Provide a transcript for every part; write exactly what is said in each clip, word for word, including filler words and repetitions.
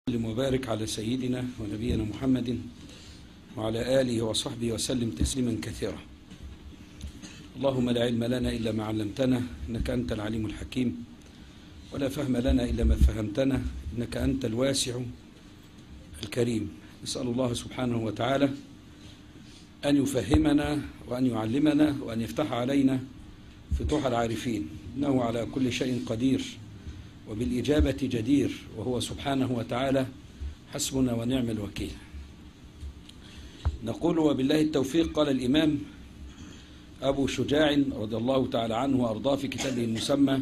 وبارك على سيدنا ونبينا محمد وعلى آله وصحبه وسلم تسليما كثيرا. اللهم لا علم لنا إلا ما علمتنا إنك أنت العليم الحكيم، ولا فهم لنا إلا ما فهمتنا إنك أنت الواسع الكريم. نسأل الله سبحانه وتعالى أن يفهمنا وأن يعلمنا وأن يفتح علينا فتوح العارفين، إنه على كل شيء قدير وبالإجابة جدير، وهو سبحانه وتعالى حسبنا ونعم الوكيل. نقول وبالله التوفيق. قال الإمام أبو شجاع رضي الله تعالى عنه وأرضاه في كتابه المسمى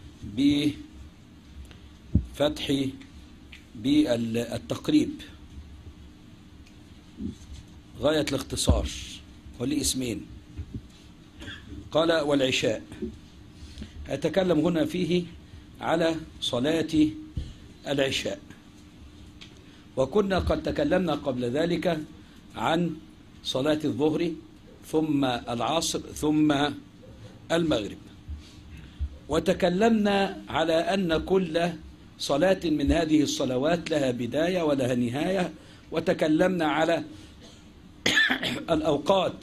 بفتح بالتقريب غاية الاختصار، وليه اسمين. قال والعشاء. أتكلم هنا فيه على صلاة العشاء، وكنا قد تكلمنا قبل ذلك عن صلاة الظهر ثم العصر ثم المغرب، وتكلمنا على أن كل صلاة من هذه الصلوات لها بداية ولها نهاية، وتكلمنا على الأوقات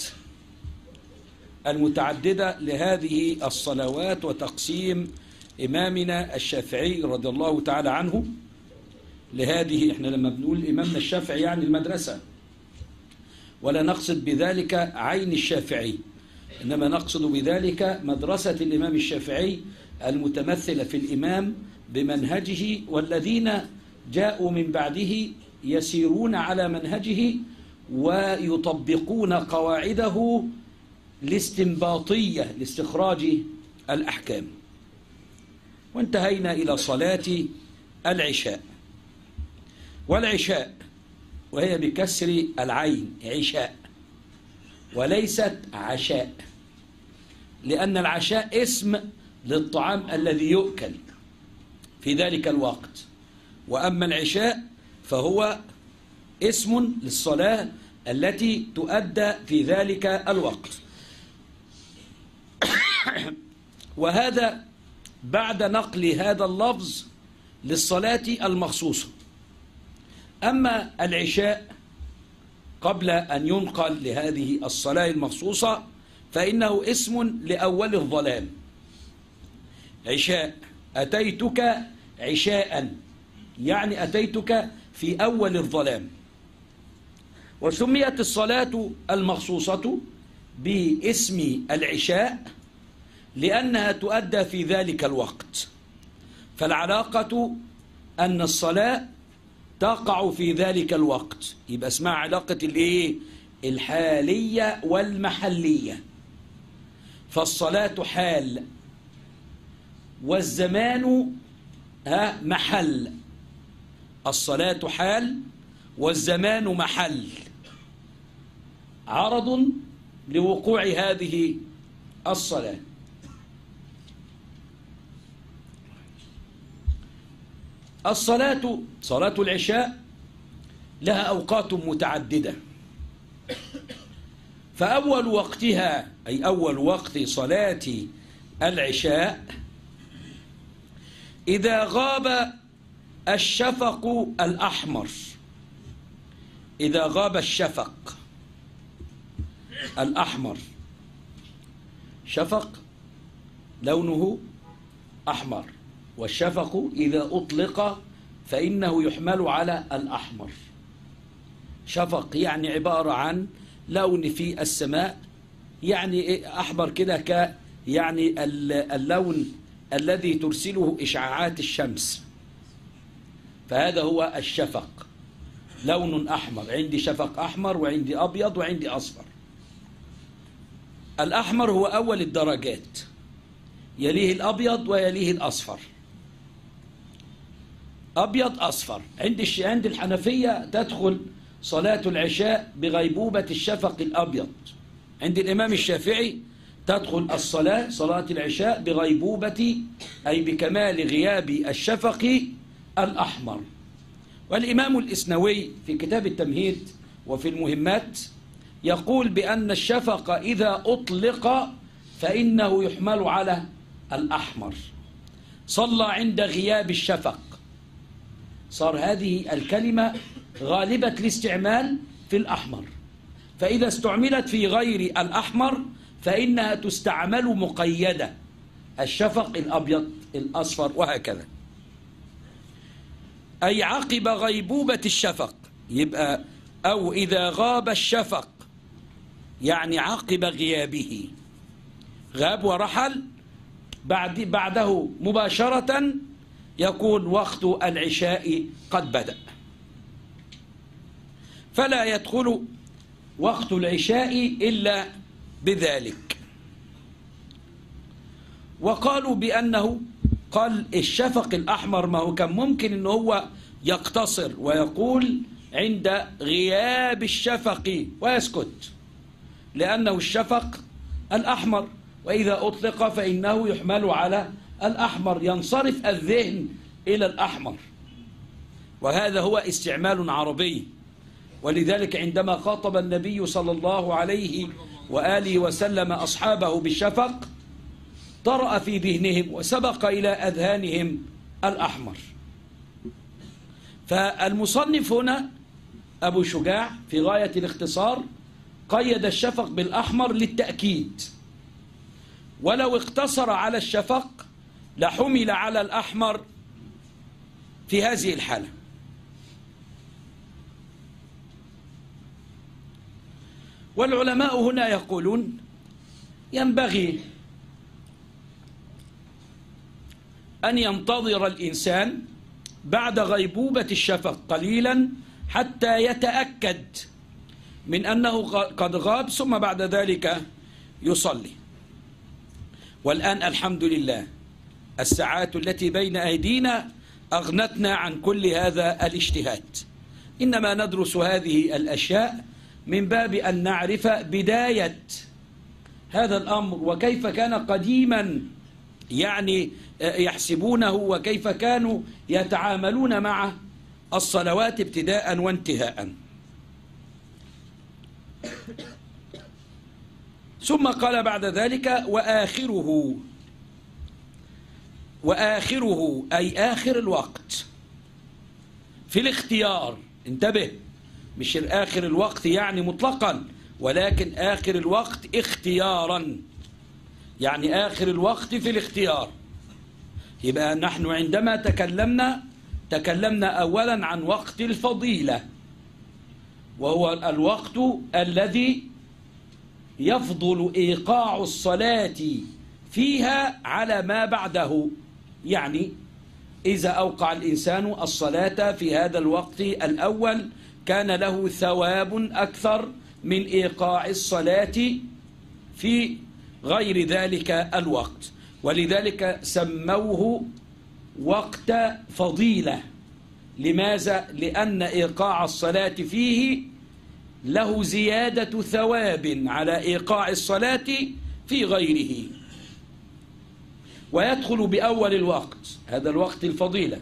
المتعددة لهذه الصلوات وتقسيم إمامنا الشافعي رضي الله تعالى عنه لهذه. احنا لما بنقول إمامنا الشافعي يعني المدرسة، ولا نقصد بذلك عين الشافعي، إنما نقصد بذلك مدرسة الإمام الشافعي المتمثلة في الإمام بمنهجه، والذين جاءوا من بعده يسيرون على منهجه ويطبقون قواعده الاستنباطية لاستخراج الأحكام. وانتهينا إلى صلاة العشاء. والعشاء وهي بكسر العين عشاء وليست عشاء، لأن العشاء اسم للطعام الذي يؤكل في ذلك الوقت، وأما العشاء فهو اسم للصلاة التي تؤدى في ذلك الوقت. وهذا بعد نقل هذا اللفظ للصلاة المخصوصة. أما العشاء قبل أن ينقل لهذه الصلاة المخصوصة فإنه اسم لأول الظلام. عشاء أتيتك عشاء، يعني أتيتك في أول الظلام. وسميت الصلاة المخصوصة باسم العشاء لأنها تؤدى في ذلك الوقت، فالعلاقة أن الصلاة تقع في ذلك الوقت، يبقى اسمها علاقة الايه؟ الحالية والمحلية. فالصلاة حال والزمان ها محل. الصلاة حال والزمان محل، عرض لوقوع هذه الصلاة. الصلاة صلاة العشاء لها أوقات متعددة، فأول وقتها أي أول وقت صلاة العشاء إذا غاب الشفق الأحمر. إذا غاب الشفق الأحمر، شفق لونه أحمر، والشفق إذا أطلق فإنه يحمل على الأحمر. شفق يعني عبارة عن لون في السماء، يعني أحمر كده ك يعني اللون الذي ترسله إشعاعات الشمس، فهذا هو الشفق، لون أحمر. عندي شفق أحمر وعندي أبيض وعندي أصفر. الأحمر هو أول الدرجات، يليه الأبيض ويليه الأصفر. أبيض أصفر. عند عند الحنفية تدخل صلاة العشاء بغيبوبة الشفق الأبيض. عند الإمام الشافعي تدخل الصلاة صلاة العشاء بغيبوبة أي بكمال غياب الشفق الأحمر. والإمام الإسنوي في كتاب التمهيد وفي المهمات يقول بأن الشفق إذا أطلق فإنه يحمل على الأحمر. صلى عند غياب الشفق صار هذه الكلمة غالبة الاستعمال في الأحمر، فإذا استعملت في غير الأحمر فإنها تستعمل مقيدة، الشفق الأبيض الأصفر وهكذا. أي عقب غيبوبة الشفق، يبقى أو إذا غاب الشفق يعني عقب غيابه، غاب ورحل، بعد بعده مباشرة يكون وقت العشاء قد بدأ، فلا يدخل وقت العشاء إلا بذلك. وقالوا بأنه قال الشفق الأحمر ما هو كان ممكن أنه هو يقتصر ويقول عند غياب الشفق ويسكت، لأنه الشفق الأحمر، وإذا أطلق فإنه يحمل على الأحمر، ينصرف الذهن إلى الأحمر، وهذا هو استعمال عربي. ولذلك عندما خاطب النبي صلى الله عليه وآله وسلم أصحابه بالشفق طرأ في ذهنهم وسبق إلى أذهانهم الأحمر. فالمصنف هنا أبو شجاع في غاية الاختصار قيد الشفق بالأحمر للتأكيد، ولو اقتصر على الشفق لحمل على الأحمر في هذه الحالة. والعلماء هنا يقولون ينبغي أن ينتظر الإنسان بعد غيبوبة الشفق قليلا حتى يتأكد من أنه قد غاب، ثم بعد ذلك يصلي. والآن الحمد لله الساعات التي بين أيدينا أغنتنا عن كل هذا الاجتهاد، إنما ندرس هذه الأشياء من باب أن نعرف بداية هذا الأمر وكيف كان قديما يعني يحسبونه، وكيف كانوا يتعاملون مع الصلوات ابتداء وانتهاء. ثم قال بعد ذلك وآخره، وآخره أي آخر الوقت في الاختيار، انتبه، مش آخر الوقت يعني مطلقا، ولكن آخر الوقت اختيارا، يعني آخر الوقت في الاختيار. يبقى نحن عندما تكلمنا تكلمنا أولا عن وقت الفضيلة، وهو الوقت الذي يفضل إيقاع الصلاة فيها على ما بعده، يعني إذا أوقع الإنسان الصلاة في هذا الوقت الأول كان له ثواب أكثر من إيقاع الصلاة في غير ذلك الوقت، ولذلك سموه وقت فضيلة. لماذا؟ لأن إيقاع الصلاة فيه له زيادة ثواب على إيقاع الصلاة في غيره. ويدخل بأول الوقت، هذا الوقت الفضيلة،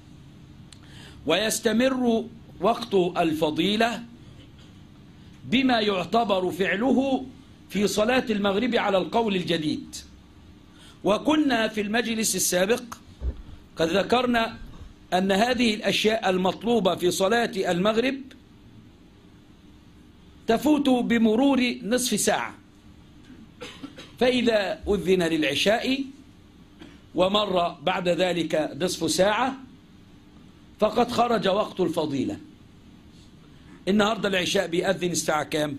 ويستمر وقت الفضيلة بما يعتبر فعله في صلاة المغرب على القول الجديد. وكنا في المجلس السابق قد ذكرنا أن هذه الأشياء المطلوبة في صلاة المغرب تفوت بمرور نصف ساعة، فإذا أذن للعشاء ومر بعد ذلك نصف ساعة فقد خرج وقت الفضيلة. النهاردة العشاء بيأذن الساعة كام؟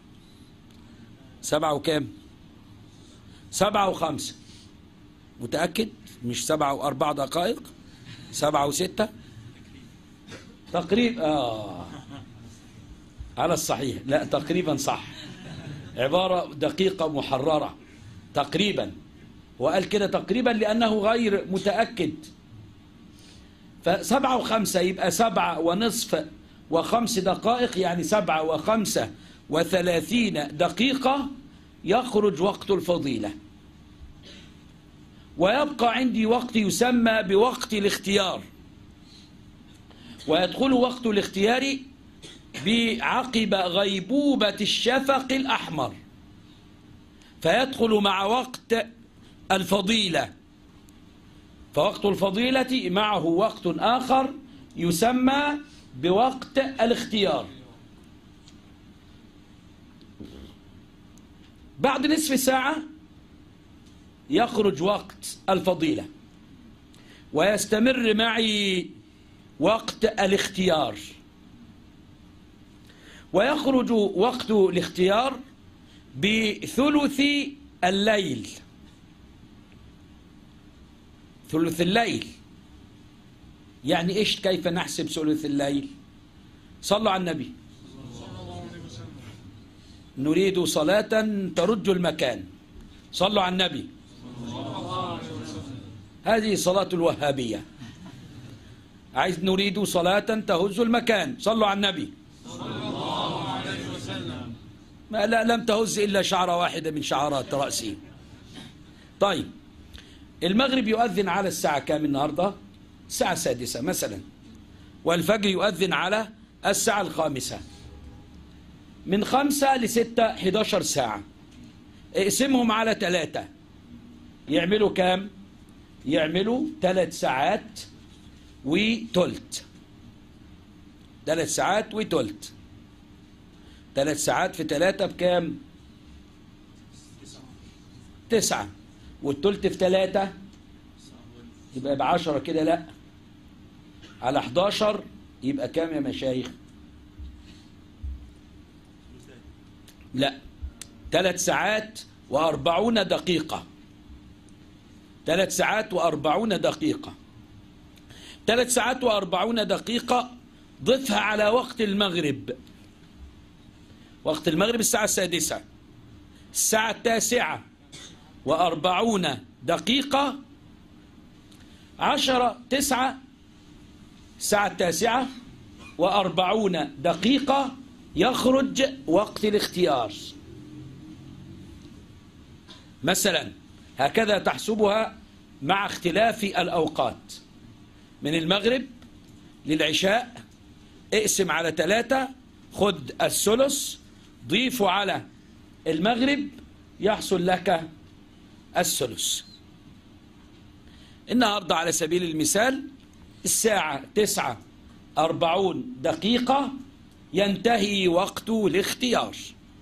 سبعة وكام؟ سبعة وخمسة، متأكد؟ مش سبعة وأربع دقائق؟ سبعة وستة تقريبا. آه على الصحيح، لا تقريبا صح، عبارة دقيقة محررة تقريبا، وقال كده تقريبا لأنه غير متأكد. فسبعة وخمسة يبقى سبعة ونصف وخمس دقائق، يعني سبعة وخمسة وثلاثين دقيقة يخرج وقت الفضيلة. ويبقى عندي وقت يسمى بوقت الاختيار، ويدخل وقت الاختيار بعقب غيبوبة الشفق الأحمر، فيدخل مع وقت الفضيلة. فوقت الفضيلة معه وقت آخر يسمى بوقت الاختيار. بعد نصف ساعة يخرج وقت الفضيلة، ويستمر معي وقت الاختيار، ويخرج وقت الاختيار بثلث الليل. ثلث الليل يعني إيش؟ كيف نحسب ثلث الليل؟ صلوا على النبي. نريد صلاة ترج المكان. صلوا على النبي. هذه صلاة الوهابية. عايز نريد صلاة تهز المكان. صلوا على النبي. ما لا لم تهز إلا شعرة واحدة من شعرات رأسي. طيب المغرب يؤذن على الساعة كام النهاردة؟ الساعة السادسة مثلا، والفجر يؤذن على الساعة الخامسة. من خمسة لستة حداشر ساعة، اقسمهم على ثلاثة يعملوا كام؟ يعملوا ثلاث ساعات وتلت. ثلاث ساعات وتلت. ثلاث ساعات في ثلاثة بكام؟ تسعة. والتلت في ثلاثة يبقى بعشرة كده. لا، على حداشر يبقى كام يا مشايخ؟ لا، ثلاث ساعات وأربعون دقيقة. ثلاث ساعات وأربعون دقيقة. ثلاث ساعات وأربعون دقيقة ضفها على وقت المغرب. وقت المغرب الساعة السادسة، الساعة التاسعة وأربعون دقيقة. عشرة تسعة، الساعة التاسعة وأربعون دقيقة يخرج وقت الاختيار. مثلا هكذا تحسبها مع اختلاف الأوقات. من المغرب للعشاء اقسم على ثلاثة، خد الثلث ضيفه على المغرب يحصل لك الثلث. النهاردة على سبيل المثال الساعة تسعة أربعون دقيقة ينتهي وقت الاختيار.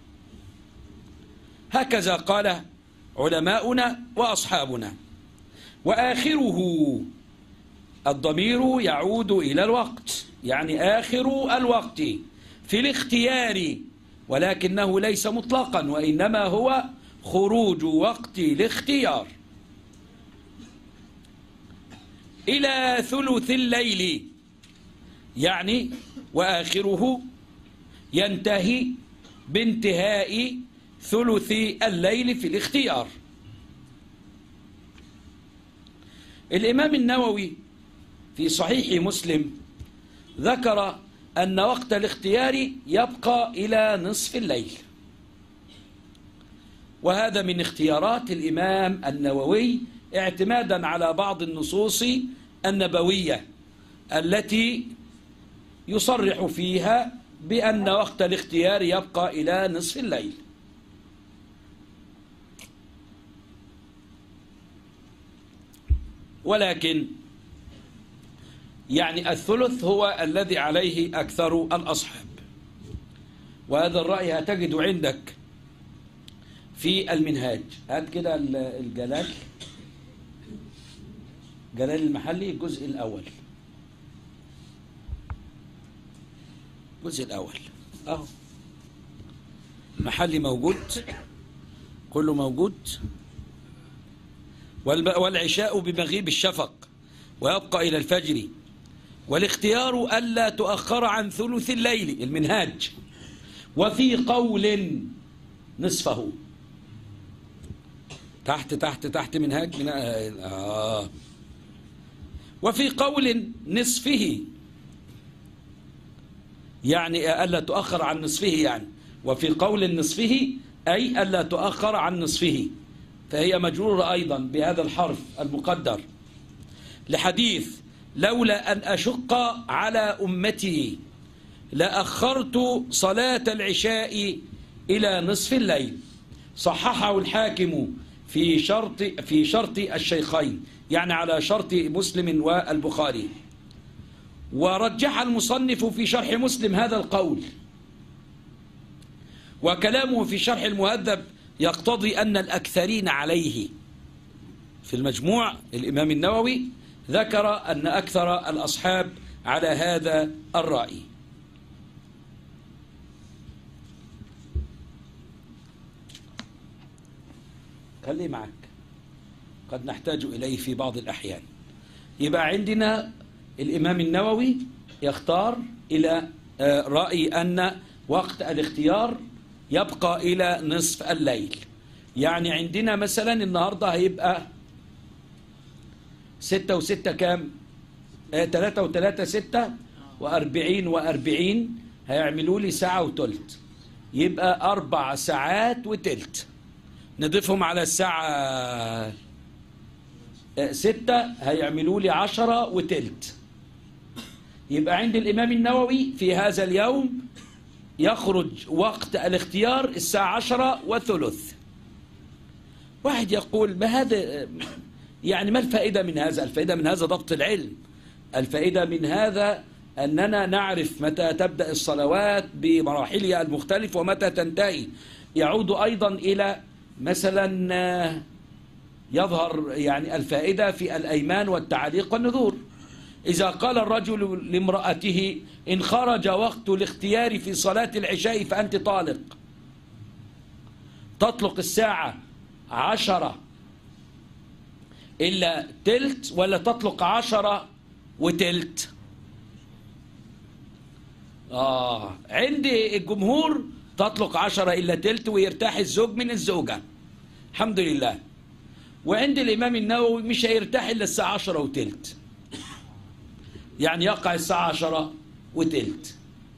هكذا قال علماؤنا وأصحابنا. وآخره الضمير يعود إلى الوقت، يعني آخر الوقت في الاختيار، ولكنه ليس مطلقا، وإنما هو خروج وقت الاختيار. إلى ثلث الليل يعني وآخره ينتهي بانتهاء ثلث الليل في الاختيار. الإمام النووي في صحيح مسلم ذكر أن وقت الاختيار يبقى إلى نصف الليل، وهذا من اختيارات الإمام النووي اعتمادا على بعض النصوص النبوية التي يصرح فيها بأن وقت الاختيار يبقى إلى نصف الليل. ولكن يعني الثلث هو الذي عليه أكثر الأصحاب، وهذا الرأي هتجد عندك في المنهاج. هات كده الجلال جلال المحلي الجزء الأول، الجزء الأول أهو. المحلي موجود، كله موجود. والعشاء بمغيب الشفق ويبقى إلى الفجر، والاختيار ألا تؤخر عن ثلث الليل. المنهاج. وفي قول نصفه. تحت تحت تحت منهاج من آه. وفي قول نصفه، يعني ألا تؤخر عن نصفه، يعني وفي قول نصفه أي ألا تؤخر عن نصفه، فهي مجرورة أيضا بهذا الحرف المقدر لحديث لولا أن أشق على أمتي لأخرت صلاة العشاء إلى نصف الليل. صححه الحاكم في شرط في شرط الشيخين، يعني على شرط مسلم والبخاري. ورجح المصنف في شرح مسلم هذا القول، وكلامه في شرح المهذب يقتضي أن الأكثرين عليه. في المجموع الإمام النووي ذكر أن أكثر الأصحاب على هذا الرأي. خليه معك، قد نحتاج إليه في بعض الأحيان. يبقى عندنا الإمام النووي يختار إلى رأي أن وقت الاختيار يبقى إلى نصف الليل. يعني عندنا مثلا النهاردة هيبقى ستة وستة كام؟ آه تلاتة وتلاتة ستة وأربعين وأربعين، هيعملوا لي ساعة وتلت، يبقى أربع ساعات وتلت. نضيفهم على الساعة آه ستة هيعملوا لي عشرة وتلت. يبقى عند الإمام النووي في هذا اليوم يخرج وقت الاختيار الساعة عشرة وثلث. واحد يقول ما هذا، يعني ما الفائدة من هذا؟ الفائدة من هذا ضبط العلم. الفائدة من هذا أننا نعرف متى تبدأ الصلوات بمراحلها المختلفة ومتى تنتهي. يعود أيضا إلى مثلا يظهر يعني الفائدة في الأيمان والتعليق والنذور. إذا قال الرجل لامرأته إن خرج وقت الاختيار في صلاة العشاء فأنت طالق، تطلق الساعة عشرة إلا تلت ولا تطلق عشرة وتلت؟ آه عند الجمهور تطلق عشرة إلا تلت ويرتاح الزوج من الزوجة، الحمد لله. وعند الإمام النووي مش هيرتاح إلا الساعة عشرة وتلت، يعني يقع الساعة عشرة وتلت.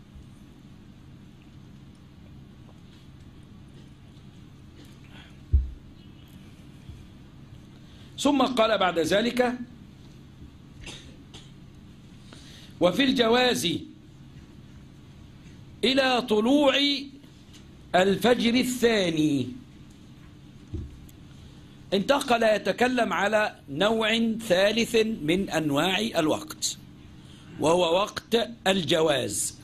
ثم قال بعد ذلك وفي الجواز إلى طلوع الفجر الثاني. انتقل يتكلم على نوع ثالث من أنواع الوقت، وهو وقت الجواز.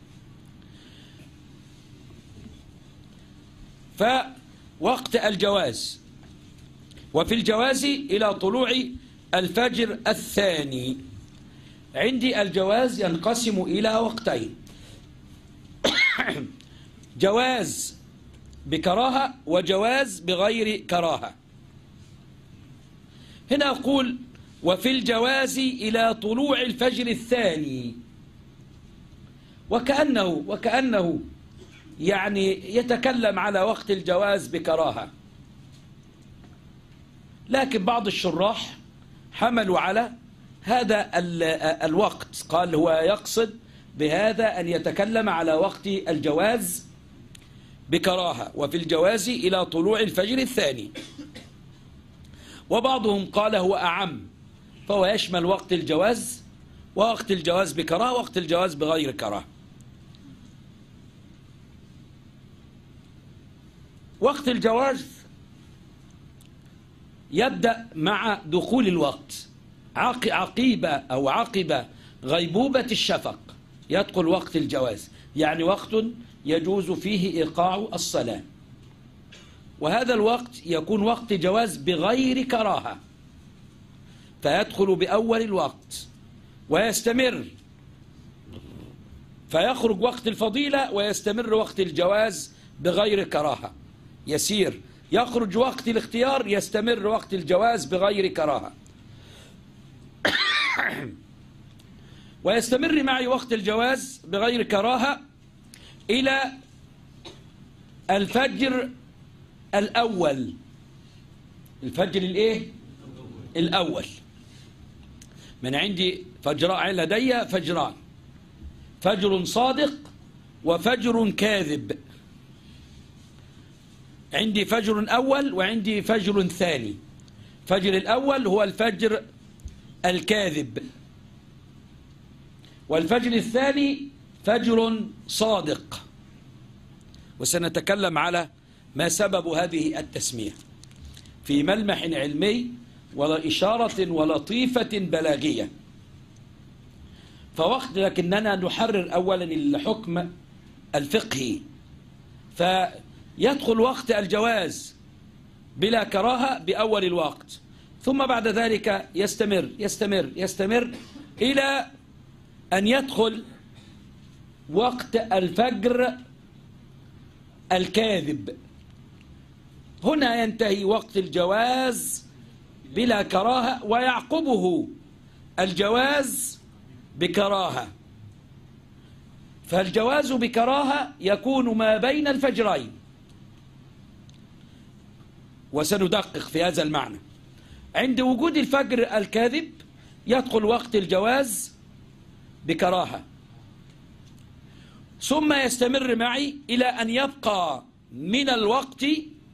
فوقت الجواز وفي الجواز إلى طلوع الفجر الثاني. عندي الجواز ينقسم إلى وقتين: جواز بكراهة وجواز بغير كراهة. هنا أقول وفي الجواز إلى طلوع الفجر الثاني، وكأنه وكأنه يعني يتكلم على وقت الجواز بكراهة، لكن بعض الشراح حملوا على هذا الوقت، قال هو يقصد بهذا أن يتكلم على وقت الجواز بكراهة وفي الجواز إلى طلوع الفجر الثاني. وبعضهم قال هو أعم، فهو يشمل وقت الجواز ووقت الجواز بكراهة ووقت الجواز بغير كراهة. وقت الجواز يبدأ مع دخول الوقت، عقيبة أو عقب غيبوبة الشفق يدخل وقت الجواز، يعني وقت يجوز فيه إيقاع الصلاة، وهذا الوقت يكون وقت جواز بغير كراهة، فيدخل بأول الوقت ويستمر، فيخرج وقت الفضيلة ويستمر وقت الجواز بغير كراهة، يسير يخرج وقت الاختيار يستمر وقت الجواز بغير كراهة. ويستمر معي وقت الجواز بغير كراهة إلى الفجر الأول. الفجر الإيه؟ الأول. من عندي فجران، لدي فجران: فجر صادق وفجر كاذب. عندي فجر أول وعندي فجر ثاني. فجر الأول هو الفجر الكاذب، والفجر الثاني فجر صادق، وسنتكلم على ما سبب هذه التسمية في ملمح علمي ولا إشارة ولطيفة بلاغية. فوقت، لكننا نحرر أولا الحكم الفقهي، فيدخل وقت الجواز بلا كراهة بأول الوقت، ثم بعد ذلك يستمر يستمر يستمر إلى أن يدخل وقت الفجر الكاذب. هنا ينتهي وقت الجواز بلا كراهة، ويعقبه الجواز بكراهة. فالجواز بكراهة يكون ما بين الفجرين، وسندقق في هذا المعنى. عند وجود الفجر الكاذب يدخل وقت الجواز بكراهة، ثم يستمر معي إلى أن يبقى من الوقت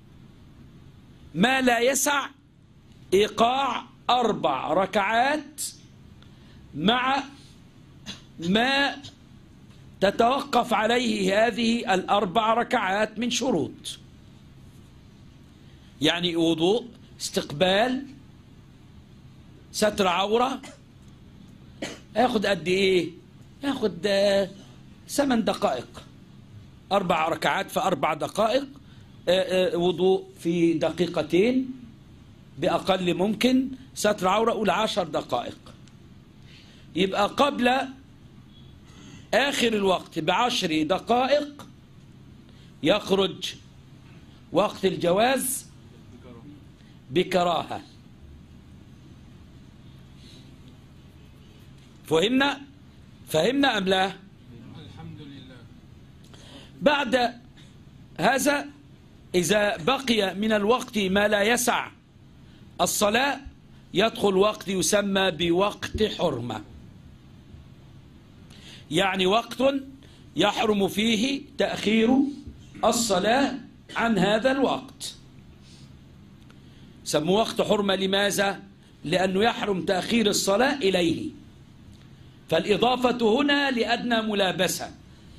ما لا يسع إيقاع أربع ركعات مع ما تتوقف عليه هذه الأربع ركعات من شروط. يعني وضوء، استقبال، ستر عورة. ياخد قد ايه؟ ياخد ثمان دقائق، أربع ركعات في أربع دقائق، وضوء في دقيقتين بأقل ممكن، ستر عورة قول عشر دقائق. يبقى قبل آخر الوقت بعشر دقائق يخرج وقت الجواز بكراهة. فهمنا؟ فهمنا أم لا؟ الحمد لله. بعد هذا إذا بقي من الوقت ما لا يسع الصلاة يدخل وقت يسمى بوقت حرمة، يعني وقت يحرم فيه تأخير الصلاة عن هذا الوقت. سموه وقت حرمة. لماذا؟ لأنه يحرم تأخير الصلاة إليه، فالإضافة هنا لأدنى ملابسة.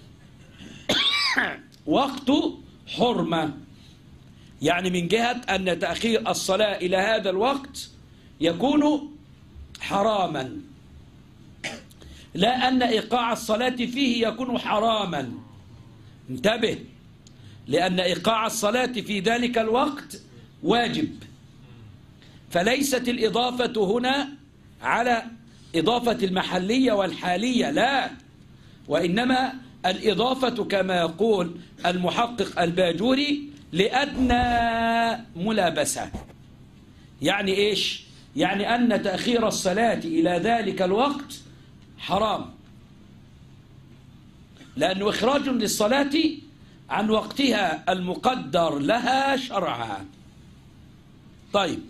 وقت حرمة يعني من جهة أن تأخير الصلاة إلى هذا الوقت يكون حراما، لا أن إيقاع الصلاة فيه يكون حراما. انتبه، لأن إيقاع الصلاة في ذلك الوقت واجب، فليست الإضافة هنا على إضافة المحلية والحالية، لا، وإنما الإضافة كما يقول المحقق الباجوري لأدنى ملابسة. يعني إيش؟ يعني أن تأخير الصلاة إلى ذلك الوقت حرام، لأنه إخراج للصلاة عن وقتها المقدر لها شرعا. طيب،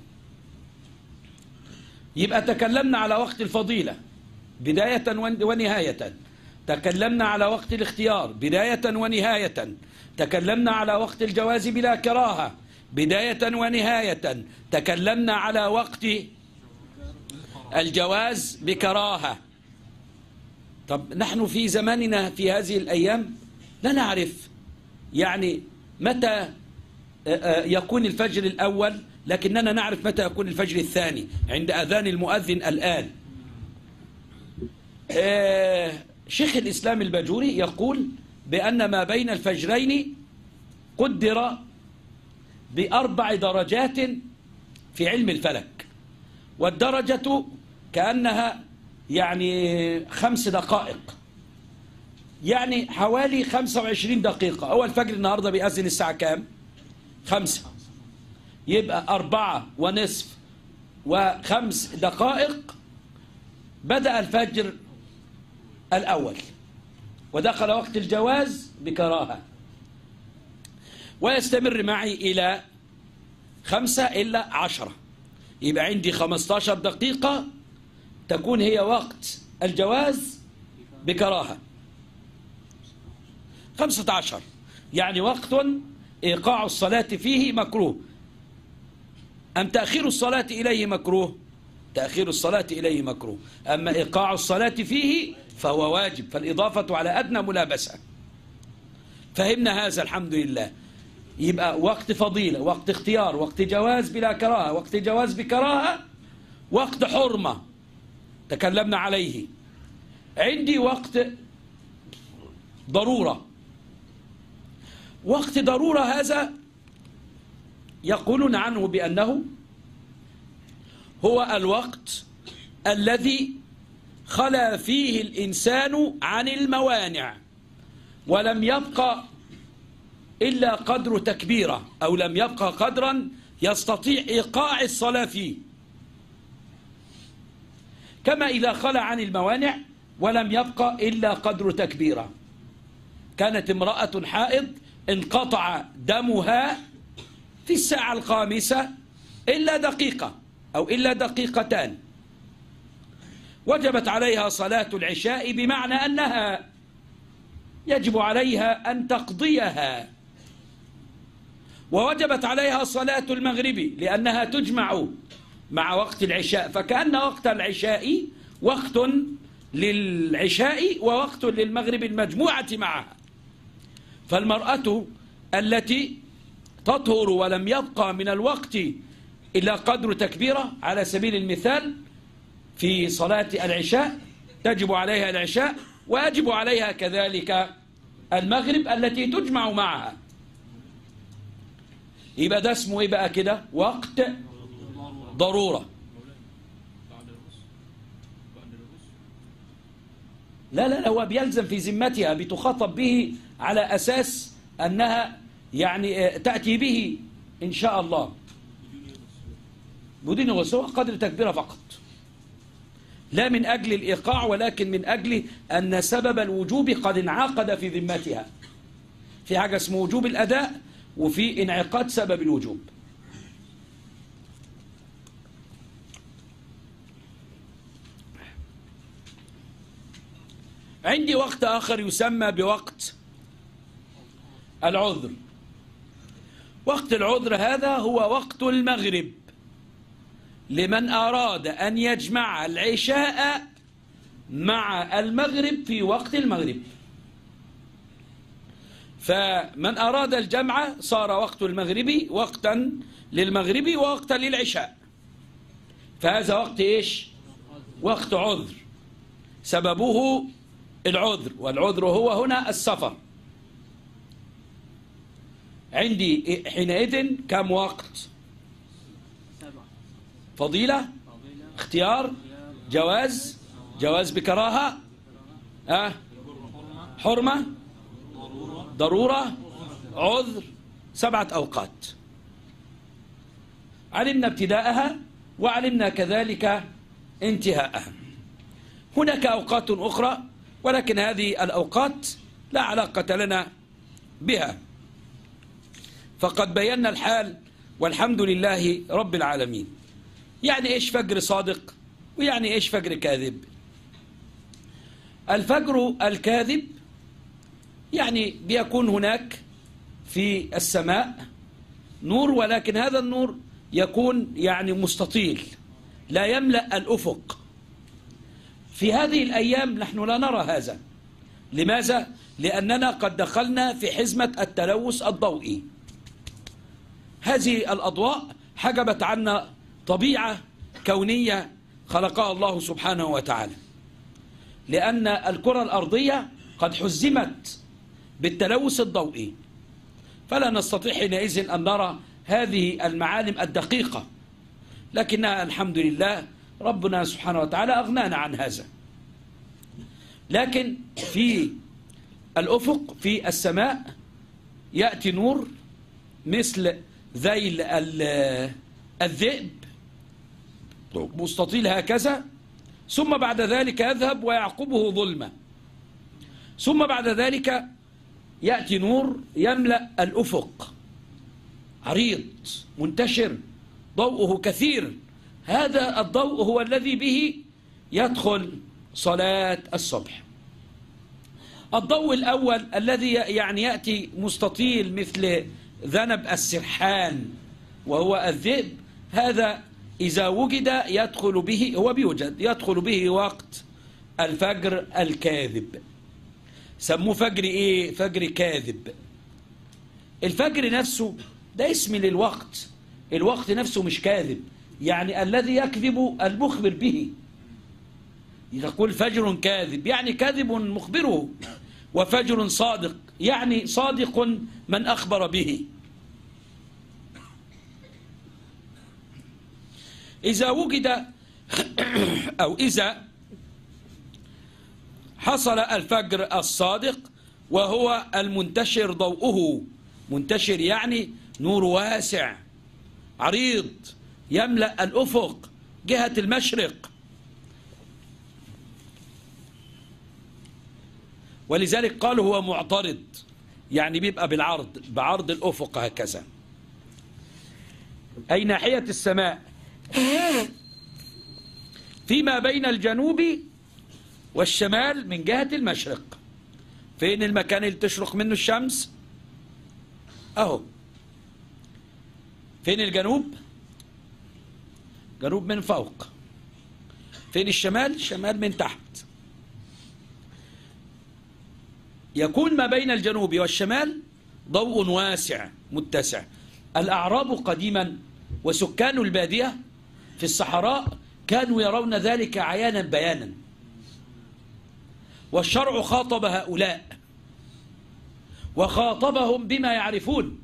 يبقى تكلمنا على وقت الفضيلة بداية ونهاية، تكلمنا على وقت الاختيار بداية ونهاية، تكلمنا على وقت الجواز بلا كراهة بداية ونهاية، تكلمنا على وقت الجواز بكراهة. طب نحن في زماننا في هذه الأيام لا نعرف يعني متى يكون الفجر الأول، لكننا نعرف متى يكون الفجر الثاني عند أذان المؤذن الآن. شيخ الإسلام الباجوري يقول بأن ما بين الفجرين قدر بأربع درجات في علم الفلك، والدرجة كأنها يعني خمس دقائق، يعني حوالي خمسة وعشرين دقيقة. أول فجر النهاردة بيأذن الساعة كام؟ خمسة، يبقى أربعة ونصف وخمس دقائق بدأ الفجر الأول، ودخل وقت الجواز بكراهة، ويستمر معي إلى خمسة إلا عشرة، يبقى عندي خمسة عشر دقيقة تكون هي وقت الجواز بكراهة. خمسة عشر يعني وقت إيقاع الصلاة فيه مكروه. أم تأخير الصلاة إليه مكروه؟ تأخير الصلاة إليه مكروه، أما إيقاع الصلاة فيه فهو واجب، فالإضافة على أدنى ملابسة. فهمنا هذا الحمد لله. يبقى وقت فضيلة، وقت اختيار، وقت جواز بلا كراهة، وقت جواز بكراهة، وقت حرمة تكلمنا عليه. عندي وقت ضرورة. وقت ضرورة هذا يقولون عنه بأنه هو الوقت الذي خلا فيه الإنسان عن الموانع ولم يبقى إلا قدر تكبيرة، أو لم يبقى قدرا يستطيع إيقاع الصلاة فيه، كما إذا خلا عن الموانع ولم يبقى إلا قدر تكبيرة. كانت امرأة حائض انقطع دمها في الساعة الخامسة إلا دقيقة أو إلا دقيقتان، وجبت عليها صلاة العشاء، بمعنى أنها يجب عليها أن تقضيها، ووجبت عليها صلاة المغرب لأنها تجمع مع وقت العشاء، فكأن وقت العشاء وقت للعشاء ووقت للمغرب المجموعة معها. فالمرأة التي تطهر ولم يبقى من الوقت إلا قدر تكبيرة على سبيل المثال في صلاة العشاء تجب عليها العشاء، ويجب عليها كذلك المغرب التي تجمع معها. يبقى ده اسمه ايه بقى كده؟ وقت ضرورة. لا لا لا، هو بيلزم في ذمتها، بتخاطب به على أساس أنها يعني تأتي به إن شاء الله بدون غسل قدر تكبيرة فقط، لا من أجل الإيقاع، ولكن من أجل أن سبب الوجوب قد انعقد في ذمتها. في حاجة اسمه وجوب الأداء، وفي انعقاد سبب الوجوب. عندي وقت آخر يسمى بوقت العذر. وقت العذر هذا هو وقت المغرب لمن أراد أن يجمع العشاء مع المغرب في وقت المغرب. فمن أراد الجمع صار وقت المغرب وقتا للمغرب ووقتا للعشاء، فهذا وقت إيش؟ وقت عذر، سببه العذر، والعذر هو هنا السفر. عندي حينئذ كم وقت؟ فضيلة، اختيار، جواز، جواز بكراهة، أه؟ حرمة، ضرورة، عذر، سبعة أوقات علمنا ابتداءها وعلمنا كذلك انتهاءها. هناك أوقات أخرى ولكن هذه الأوقات لا علاقة لنا بها، فقد بينا الحال والحمد لله رب العالمين. يعني إيش فجر صادق ويعني إيش فجر كاذب؟ الفجر الكاذب يعني بيكون هناك في السماء نور، ولكن هذا النور يكون يعني مستطيل لا يملأ الأفق. في هذه الأيام نحن لا نرى هذا. لماذا؟ لأننا قد دخلنا في حزمة التلوث الضوئي. هذه الأضواء حجبت عنا طبيعة كونية خلقها الله سبحانه وتعالى، لأن الكرة الأرضية قد حزمت بالتلوث الضوئي، فلا نستطيع حينئذ أن نرى هذه المعالم الدقيقة، لكنها الحمد لله ربنا سبحانه وتعالى أغنانا عن هذا. لكن في الأفق في السماء يأتي نور مثل ذيل الذئب مستطيل هكذا، ثم بعد ذلك يذهب ويعقبه ظلمة، ثم بعد ذلك يأتي نور يملأ الأفق عريض منتشر ضوءه كثير. هذا الضوء هو الذي به يدخل صلاة الصبح. الضوء الأول الذي يعني يأتي مستطيل مثل ذنب السرحان وهو الذئب، هذا إذا وجد يدخل به، هو بيوجد يدخل به وقت الفجر الكاذب. سموه فجر إيه؟ فجر كاذب. الفجر نفسه ده اسم للوقت، الوقت نفسه مش كاذب، يعني الذي يكذب المخبر به. تقول فجر كاذب يعني كاذب مخبره، وفجر صادق يعني صادق من أخبر به. إذا وجد أو إذا حصل الفجر الصادق وهو المنتشر ضوءه، منتشر يعني نور واسع عريض يملأ الأفق جهة المشرق، ولذلك قالوا هو معترض يعني بيبقى بالعرض، بعرض الأفق هكذا، أي ناحية السماء فيما بين الجنوب والشمال من جهة المشرق. فين المكان اللي تشرق منه الشمس؟ أهو. فين الجنوب؟ جنوب من فوق. فين الشمال؟ الشمال من تحت. يكون ما بين الجنوب والشمال ضوء واسع متسع. الأعراب قديما وسكان البادية في الصحراء كانوا يرون ذلك عيانا بيانا، والشرع خاطب هؤلاء وخاطبهم بما يعرفون.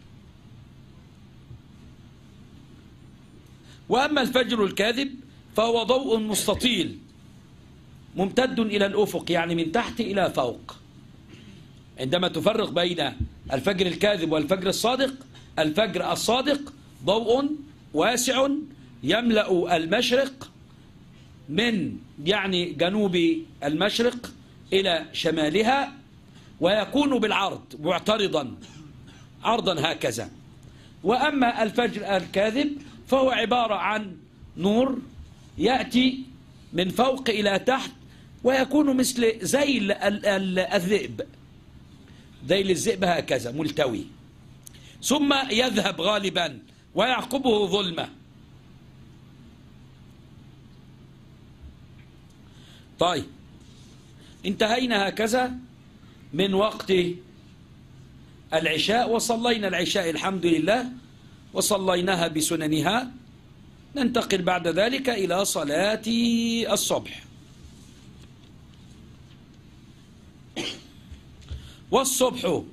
وأما الفجر الكاذب فهو ضوء مستطيل ممتد إلى الأفق، يعني من تحت إلى فوق. عندما تفرق بين الفجر الكاذب والفجر الصادق، الفجر الصادق ضوء واسع يملأ المشرق من يعني جنوب المشرق إلى شمالها، ويكون بالعرض معترضا عرضا هكذا. وأما الفجر الكاذب فهو عبارة عن نور يأتي من فوق إلى تحت، ويكون مثل ذيل الذئب، ذيل الذئب هكذا ملتوي، ثم يذهب غالبا ويعقبه ظلمة. طيب انتهينا هكذا من وقت العشاء، وصلينا العشاء الحمد لله وصليناها بسننها. ننتقل بعد ذلك إلى صلاة الصبح. والصبح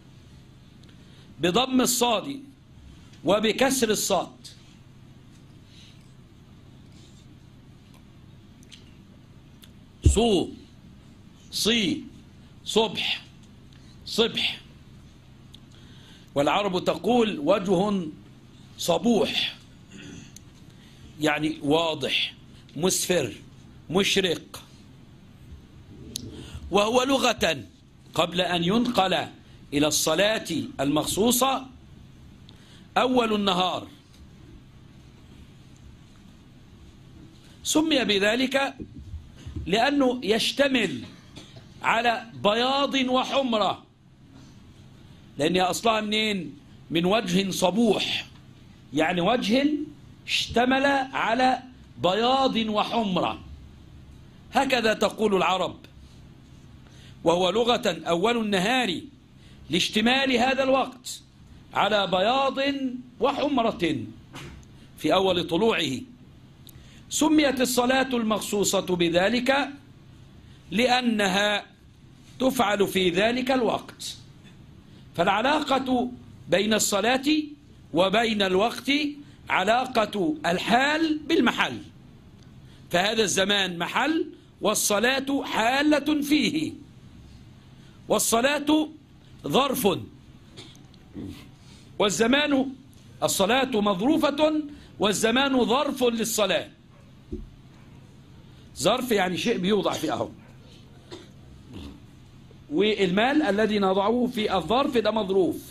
بضم الصاد وبكسر الصاد، صو صي صبح صبح. والعرب تقول وجه صبوح يعني واضح مسفر مشرق. وهو لغة قبل أن ينقل إلى الصلاة المخصوصة أول النهار، سمي بذلك لأنه يشتمل على بياض وحمرة، لأن أصلها منين؟ من وجه صبوح، يعني وجه اشتمل على بياض وحمرة، هكذا تقول العرب. وهو لغة أول النهار لاشتمال هذا الوقت على بياض وحمرة في أول طلوعه. سميت الصلاة المخصوصة بذلك لأنها تفعل في ذلك الوقت. فالعلاقة بين الصلاة وبين الوقت علاقة الحال بالمحل، فهذا الزمان محل والصلاة حالة فيه. والصلاة ظرف، والزمان الصلاة مظروفة والزمان ظرف للصلاة. ظرف يعني شيء بيوضع فيه أهو، والمال الذي نضعه في الظرف ده مظروف.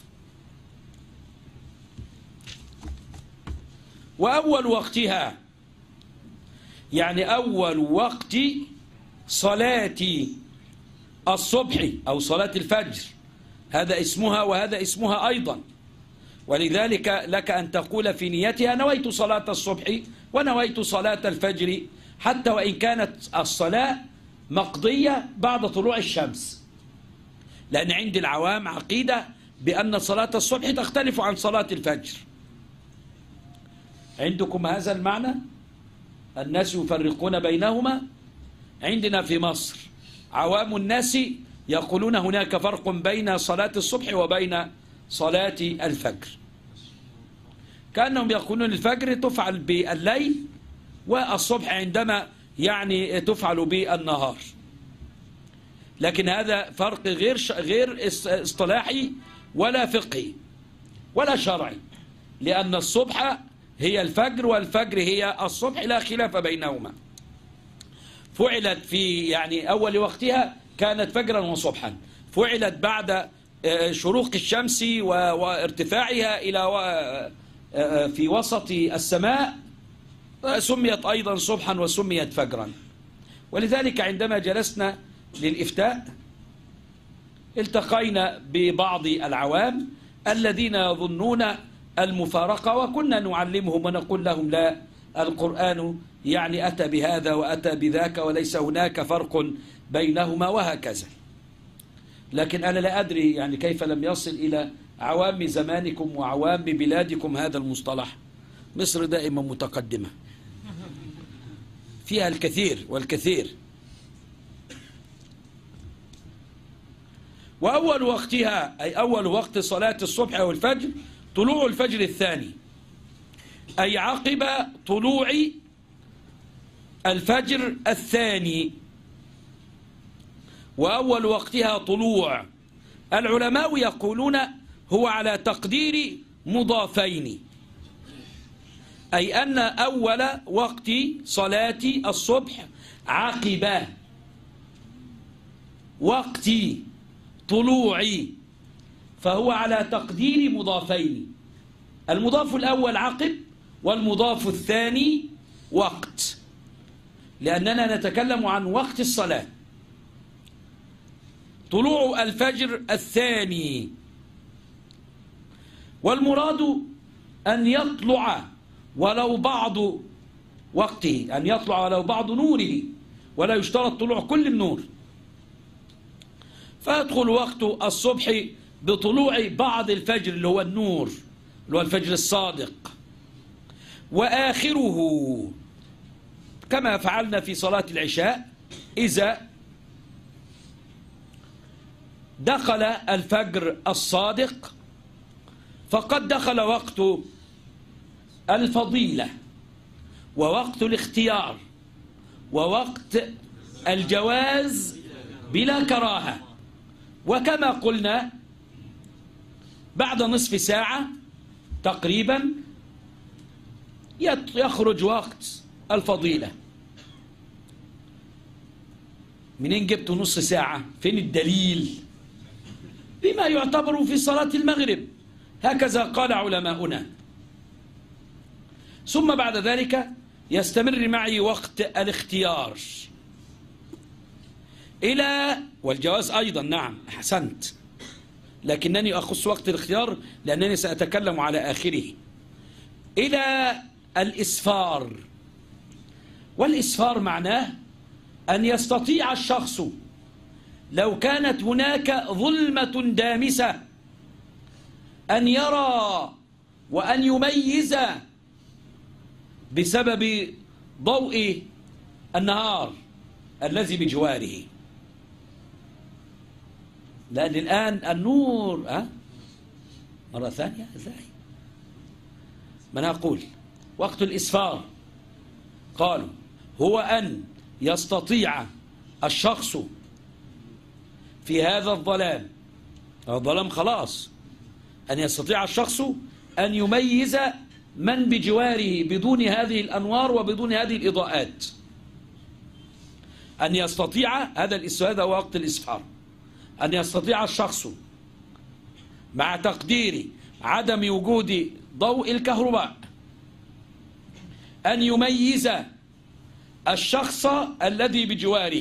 وأول وقتها يعني أول وقت صلاة الصبح أو صلاة الفجر، هذا اسمها وهذا اسمها أيضا. ولذلك لك أن تقول في نيتها نويت صلاة الصبح ونويت صلاة الفجر، حتى وإن كانت الصلاة مقضية بعد طلوع الشمس، لأن عند العوام عقيدة بأن صلاة الصبح تختلف عن صلاة الفجر. عندكم هذا المعنى؟ الناس يفرقون بينهما، عندنا في مصر عوام الناس يقولون هناك فرق بين صلاة الصبح وبين صلاة الفجر، كأنهم يقولون الفجر تفعل بالليل والصبح عندما يعني تفعل بالنهار، لكن هذا فرق غير غير اصطلاحي ولا فقهي ولا شرعي، لأن الصبح هي الفجر والفجر هي الصبح، لا خلاف بينهما. فعلت في يعني أول وقتها كانت فجرا وصبحا، فعلت بعد شروق الشمس وارتفاعها إلى في وسط السماء سميت أيضا صبحا وسميت فجرا. ولذلك عندما جلسنا للإفتاء التقينا ببعض العوام الذين يظنون المفارقة، وكنا نعلمهم ونقول لهم لا، القرآن يعني أتى بهذا وأتى بذاك وليس هناك فرق بينهما وهكذا. لكن أنا لا أدري يعني كيف لم يصل إلى عوام زمانكم وعوام بلادكم هذا المصطلح. مصر دائما متقدمة فيها الكثير والكثير. وأول وقتها أي أول وقت صلاة الصبح أو الفجر طلوع الفجر الثاني، أي عقب طلوع الفجر الثاني. وأول وقتها طلوع، العلماء يقولون هو على تقدير مضافين، أي أن أول وقت صلاة الصبح عقب وقت طلوعي، فهو على تقدير مضافين، المضاف الأول عقب والمضاف الثاني وقت، لأننا نتكلم عن وقت الصلاة. طلوع الفجر الثاني، والمراد أن يطلع ولو بعض وقته، أن يطلع ولو بعض نوره، ولا يشترط طلوع كل النور. فيدخل وقت الصبح بطلوع بعض الفجر اللي هو النور اللي هو الفجر الصادق، وآخره كما فعلنا في صلاة العشاء، إذا دخل الفجر الصادق فقد دخل وقت الفضيلة ووقت الاختيار ووقت الجواز بلا كراهة. وكما قلنا بعد نصف ساعة تقريبا يخرج وقت الفضيلة. منين جبت نص ساعة؟ فين الدليل؟ بما يعتبر في صلاة المغرب، هكذا قال علماؤنا. ثم بعد ذلك يستمر معي وقت الاختيار إلى والجواز أيضا، نعم أحسنت، لكنني أخص وقت الاختيار لأنني سأتكلم على آخره، إلى الإسفار. والإسفار معناه أن يستطيع الشخص لو كانت هناك ظلمة دامسة أن يرى وأن يميز بسبب ضوء النهار الذي بجواره، لأن الآن النور أه؟ مرة ثانية ازاي؟ ما أنا أقول وقت الإسفار قالوا هو أن يستطيع الشخص في هذا الظلام، الظلام خلاص، أن يستطيع الشخص أن يميز من بجواره بدون هذه الأنوار وبدون هذه الإضاءات، أن يستطيع هذا هذا وقت الإسفار، أن يستطيع الشخص مع تقدير عدم وجود ضوء الكهرباء أن يميز الشخص الذي بجواره.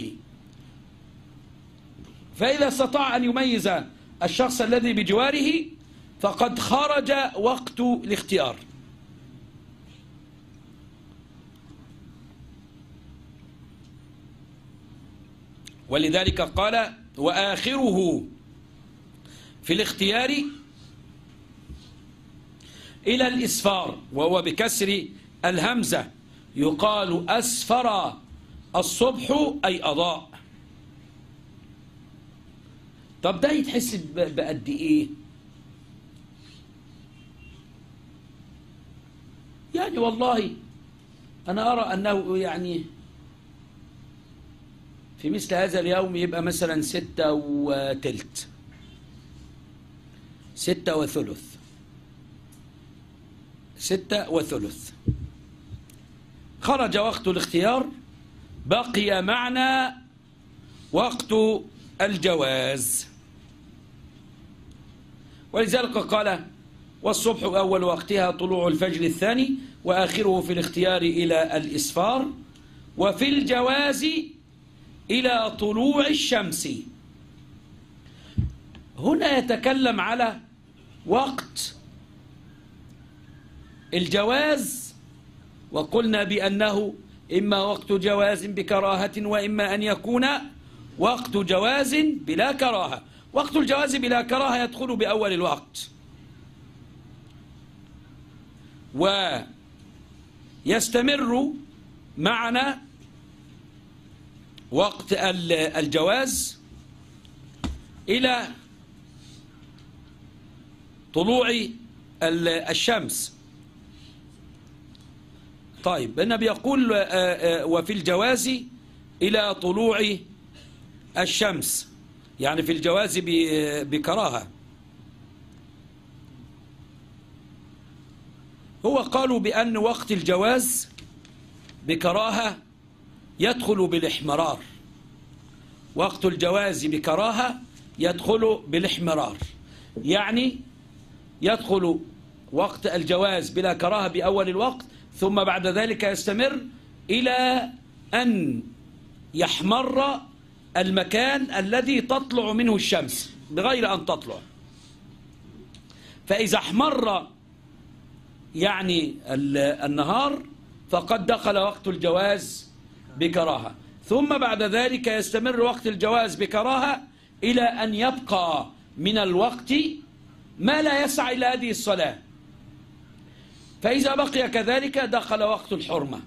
فإذا استطاع أن يميز الشخص الذي بجواره فقد خرج وقت الاختيار. ولذلك قال وآخره في الاختيار إلى الإسفار، وهو بكسر الهمزة، يقال أسفر الصبح أي أضاء. طب ده يتحسب بقد إيه؟ يعني والله أنا أرى أنه يعني في مثل هذا اليوم يبقى مثلا ستة وتلت، ستة وثلث، ستة وثلث. خرج وقت الاختيار، بقي معنا وقت الجواز. ولذلك قال: والصبح أول وقتها طلوع الفجر الثاني، وآخره في الاختيار إلى الإسفار، وفي الجواز إلى طلوع الشمس. هنا يتكلم على وقت الجواز، وقلنا بأنه إما وقت جواز بكراهة وإما أن يكون وقت جواز بلا كراهة. وقت الجواز بلا كراهة يدخل بأول الوقت، ويستمر معنا وقت الجواز إلى طلوع الشمس. طيب النبي يقول: وفي الجواز إلى طلوع الشمس، يعني في الجواز بكراهة. هو قالوا بأن وقت الجواز بكراهة يدخل بالاحمرار. وقت الجواز بكراهة يدخل بالاحمرار، يعني يدخل وقت الجواز بلا كراهة بأول الوقت، ثم بعد ذلك يستمر إلى أن يحمر المكان الذي تطلع منه الشمس بغير أن تطلع. فإذا احمر يعني النهار فقد دخل وقت الجواز بكراهة، ثم بعد ذلك يستمر وقت الجواز بكراهة إلى أن يبقى من الوقت ما لا يسعى إلى هذه الصلاة. فإذا بقي كذلك دخل وقت الحرمة،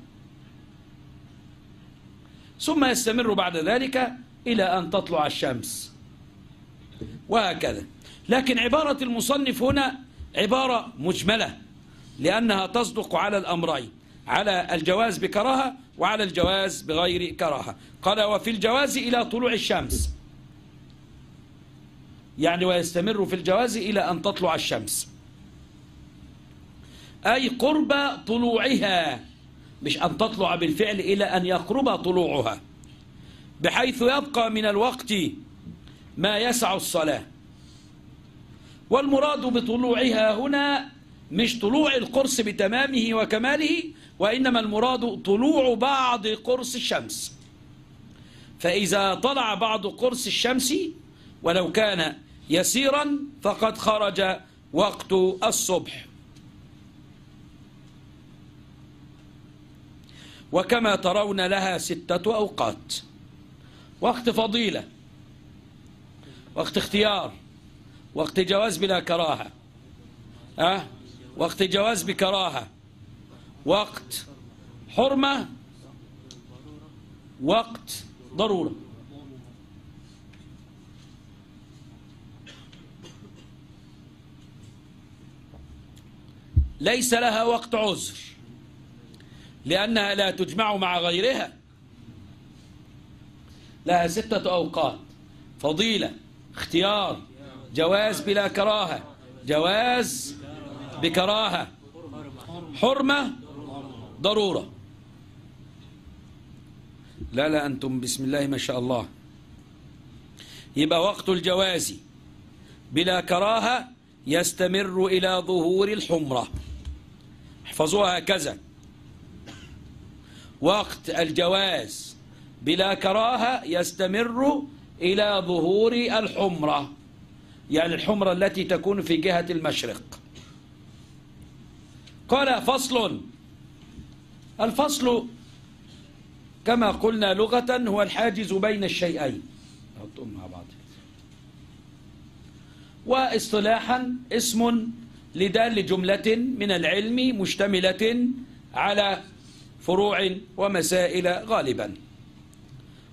ثم يستمر بعد ذلك إلى أن تطلع الشمس، وهكذا. لكن عبارة المصنف هنا عبارة مجملة، لأنها تصدق على الأمرين، على الجواز بكراهة وعلى الجواز بغير كراهة. قال: وفي الجواز إلى طلوع الشمس، يعني ويستمر في الجواز إلى أن تطلع الشمس، أي قرب طلوعها، مش أن تطلع بالفعل، إلى أن يقرب طلوعها، بحيث يبقى من الوقت ما يسع الصلاة. والمراد بطلوعها هنا مش طلوع القرص بتمامه وكماله، وإنما المراد طلوع بعض قرص الشمس. فإذا طلع بعض قرص الشمس ولو كان يسيرا فقد خرج وقت الصبح. وكما ترون لها ستة أوقات: وقت فضيلة، وقت اختيار، وقت جواز بلا كراهة، أه؟ وقت جواز بكراهة، وقت حرمة، وقت ضرورة. ليس لها وقت عذر، لأنها لا تجمع مع غيرها. لها ستة أوقات: فضيلة، اختيار، جواز بلا كراهة، جواز بكراهة، حرمة، ضرورة. لا لا أنتم بسم الله ما شاء الله. يبقى وقت الجواز بلا كراهة يستمر إلى ظهور الحمرة، احفظوها هكذا: وقت الجواز بلا كراهة يستمر إلى ظهور الحمرة، يعني الحمرة التي تكون في جهة المشرق. قال: فصل. الفصل كما قلنا لغة هو الحاجز بين الشيئين، نحطهم مع بعض. واصطلاحا اسم لدال جملة من العلم مشتملة على فروع ومسائل غالبا.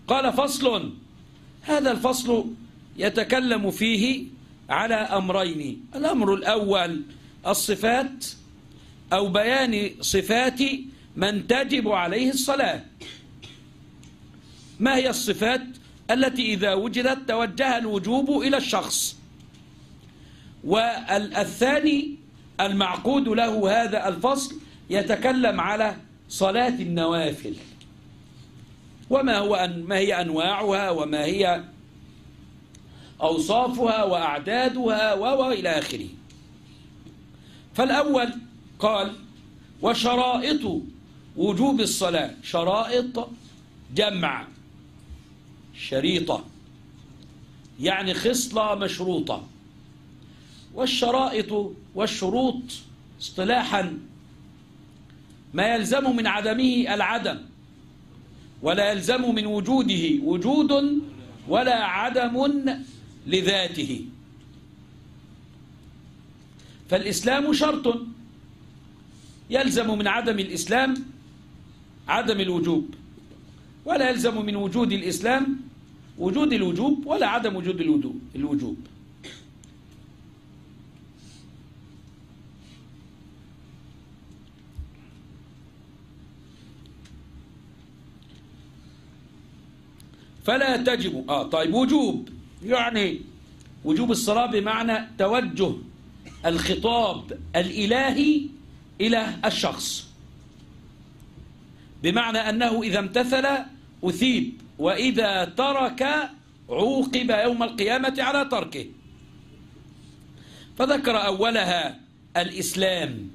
قال فصل. هذا الفصل يتكلم فيه على أمرين. الأمر الأول الصفات أو بيان صفات من تجب عليه الصلاة. ما هي الصفات التي إذا وجدت توجه الوجوب إلى الشخص؟ والثاني المعقود له هذا الفصل يتكلم على صلاة النوافل، وما هو أن ما هي أنواعها وما هي أوصافها وأعدادها وإلى آخره. فالأول قال وشرائط وجوب الصلاة. شرائط جمع شريطة، يعني خصلة مشروطة. والشرائط والشروط اصطلاحا ما يلزم من عدمه العدم، ولا يلزم من وجوده وجود ولا عدم لذاته. فالإسلام شرط، يلزم من عدم الإسلام عدم الوجوب، ولا يلزم من وجود الإسلام وجود الوجوب ولا عدم وجود الوجوب. فلا تجب آه طيب وجوب، يعني وجوب الصلاة بمعنى توجه الخطاب الإلهي إلى الشخص، بمعنى أنه إذا امتثل أثيب، وإذا ترك عوقب يوم القيامة على تركه. فذكر أولها الإسلام.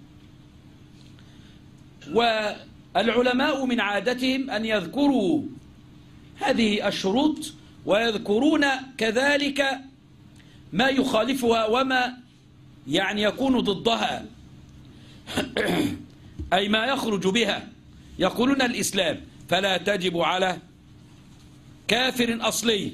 والعلماء من عادتهم أن يذكروا هذه الشروط ويذكرون كذلك ما يخالفها وما يعني يكون ضدها أي ما يخرج بها. يقولون الإسلام فلا تجب على كافر أصلي.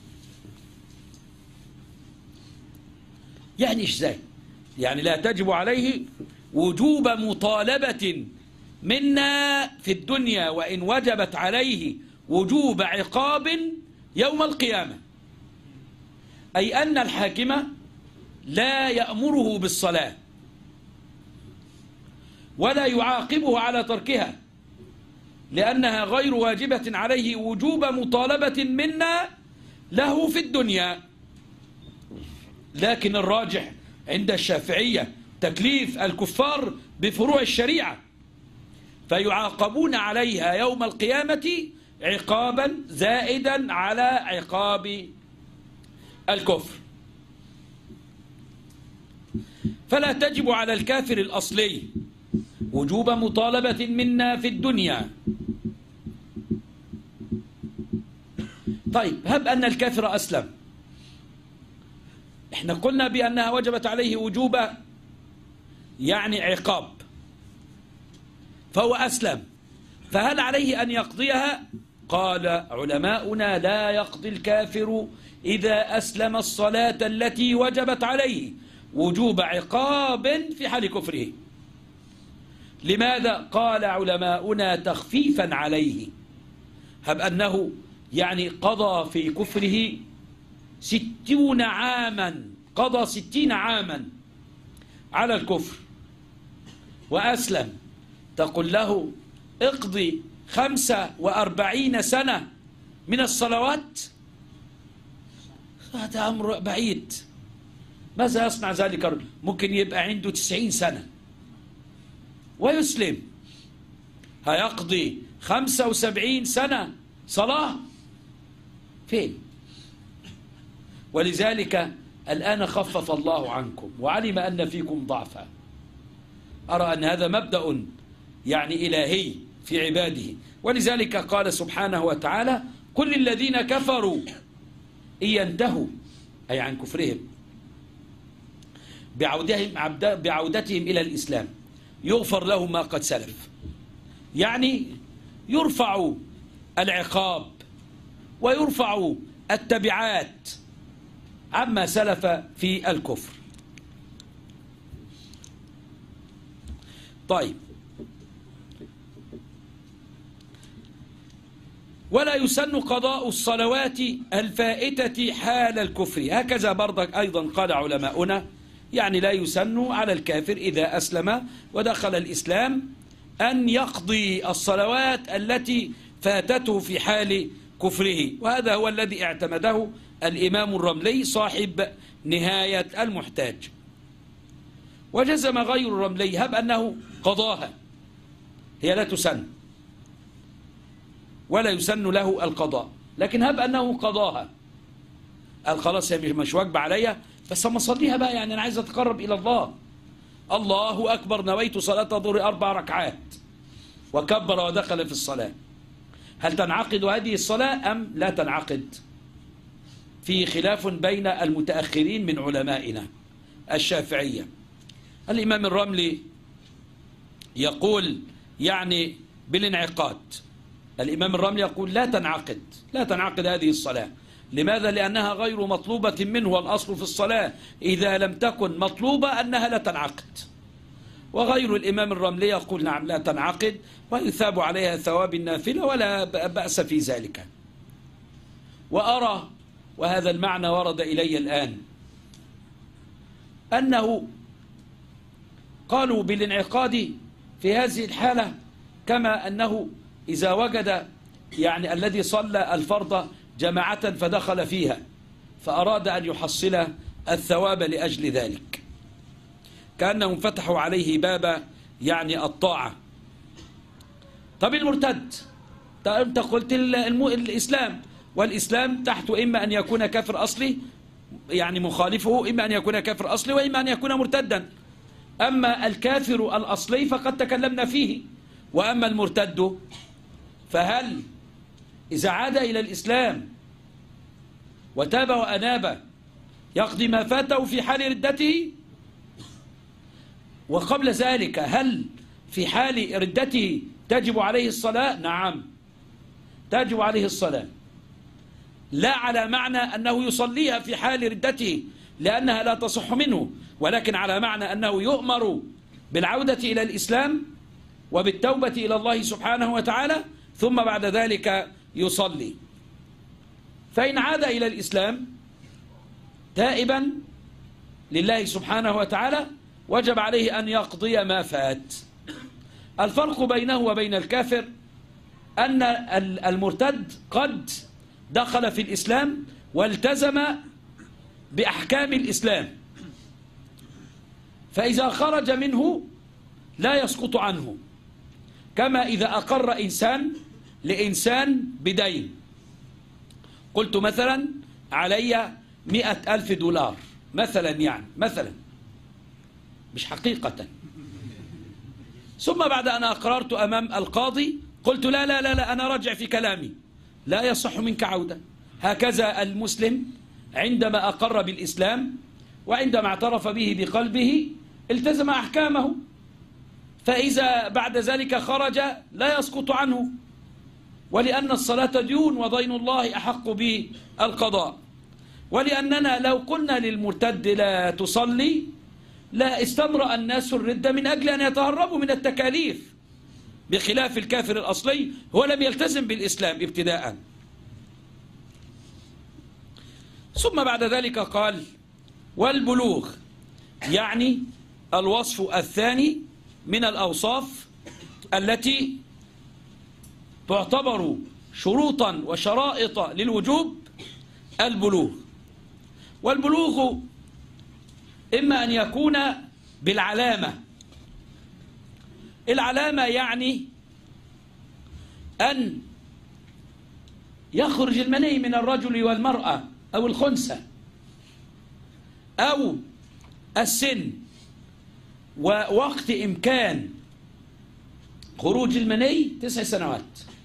يعني إيش ذا؟ يعني لا تجب عليه وجوب مطالبة منا في الدنيا، وإن وجبت عليه وجوب عقاب يوم القيامة. أي أن الحاكم لا يأمره بالصلاة ولا يعاقبه على تركها، لأنها غير واجبة عليه وجوب مطالبة منا له في الدنيا. لكن الراجح عند الشافعية تكليف الكفار بفروع الشريعة، فيعاقبون عليها يوم القيامة عقابا زائدا على عقاب الكفر. فلا تجب على الكافر الأصلي وجوب مطالبة منا في الدنيا. طيب هب أن الكافر أسلم، احنا قلنا بأنها وجبت عليه وجوب يعني عقاب، فهو أسلم، فهل عليه أن يقضيها؟ قال علماؤنا لا يقضي الكافر إذا أسلم الصلاة التي وجبت عليه وجوب عقاب في حال كفره. لماذا؟ قال علماؤنا تخفيفا عليه. هب أنه يعني قضى في كفره ستون عاما، قضى ستين عاما على الكفر وأسلم، تقول له اقضي خمسة وأربعين سنة من الصلوات؟ هذا أمر بعيد. ماذا يصنع ذلك الرجل؟ ممكن يبقى عنده تسعين سنة ويسلم، هيقضي خمسة وسبعين سنة صلاة فين؟ ولذلك الآن خفف الله عنكم وعلم أن فيكم ضعفا. أرى أن هذا مبدأ يعني إلهي في عباده، ولذلك قال سبحانه وتعالى قل للذين كفروا إن ينتهوا، أي عن كفرهم بعودتهم, بعودتهم إلى الإسلام يغفر لهم ما قد سلف. يعني يرفع العقاب ويرفع التبعات عما سلف في الكفر. طيب ولا يسن قضاء الصلوات الفائتة حال الكفر. هكذا برضك أيضا قال علماؤنا، يعني لا يسن على الكافر إذا أسلم ودخل الإسلام أن يقضي الصلوات التي فاتته في حال كفره، وهذا هو الذي اعتمده الإمام الرملي صاحب نهاية المحتاج. وجزم غير الرملي هب أنه قضاها، هي لا تسن ولا يسن له القضاء، لكن هب أنه قضاها، قال خلاص هي مش واجبة عليا، بس أما أصليها بقى، يعني أنا عايز أتقرب إلى الله. الله أكبر، نويت صلاة الظهر أربع ركعات، وكبر ودخل في الصلاة. هل تنعقد هذه الصلاة أم لا تنعقد؟ في خلاف بين المتأخرين من علمائنا الشافعية. الإمام الرملي يقول يعني بالانعقاد، الإمام الرملي يقول لا تنعقد، لا تنعقد هذه الصلاة. لماذا؟ لأنها غير مطلوبة منه، والأصل في الصلاة إذا لم تكن مطلوبة أنها لا تنعقد. وغير الإمام الرملي يقول نعم لا تنعقد، ويثاب عليها ثواب النافلة ولا بأس في ذلك. وأرى، وهذا المعنى ورد إلي الآن، أنه قالوا بالانعقاد في هذه الحالة، كما أنه إذا وجد يعني الذي صلى الفرض جماعة فدخل فيها فأراد أن يحصل الثواب لأجل ذلك، كأنهم فتحوا عليه باب يعني الطاعة. طب المرتد، أنت قلت الإسلام، والإسلام تحت إما أن يكون كافر أصلي يعني مخالفه، إما أن يكون كافر أصلي وإما أن يكون مرتدا. أما الكافر الأصلي فقد تكلمنا فيه، وأما المرتد فهل إذا عاد إلى الإسلام وتاب وأناب يقضي ما فاته في حال ردته؟ وقبل ذلك هل في حال ردته تجب عليه الصلاة؟ نعم تجب عليه الصلاة، لا على معنى أنه يصليها في حال ردته لأنها لا تصح منه، ولكن على معنى أنه يؤمر بالعودة إلى الإسلام وبالتوبة إلى الله سبحانه وتعالى، ثم بعد ذلك يصلي. فإن عاد إلى الإسلام تائبا لله سبحانه وتعالى وجب عليه أن يقضي ما فات. الفرق بينه وبين الكافر أن المرتد قد دخل في الإسلام والتزم بأحكام الإسلام، فإذا خرج منه لا يسقط عنه، كما إذا أقر إنسان لإنسان بدين، قلت مثلا علي مئة ألف دولار مثلا، يعني مثلا مش حقيقة، ثم بعد أن أقررت أمام القاضي قلت لا لا لا, لا أنا رجع في كلامي، لا يصح منك عودة. هكذا المسلم عندما أقر بالإسلام وعندما اعترف به بقلبه التزم أحكامه، فإذا بعد ذلك خرج لا يسقط عنه، ولأن الصلاة ديون ودين الله أحق بالقضاء. ولأننا لو قلنا للمرتد لا تصلي لا استمرأ الناس الردة من أجل أن يتهربوا من التكاليف، بخلاف الكافر الأصلي هو لم يلتزم بالإسلام ابتداء. ثم بعد ذلك قال والبلوغ، يعني الوصف الثاني من الأوصاف التي تعتبر شروطا وشرائط للوجوب البلوغ. والبلوغ إما أن يكون بالعلامة، العلامة يعني أن يخرج المني من الرجل والمرأة أو الخنثى، أو السن ووقت إمكان خروج المني تسع سنوات.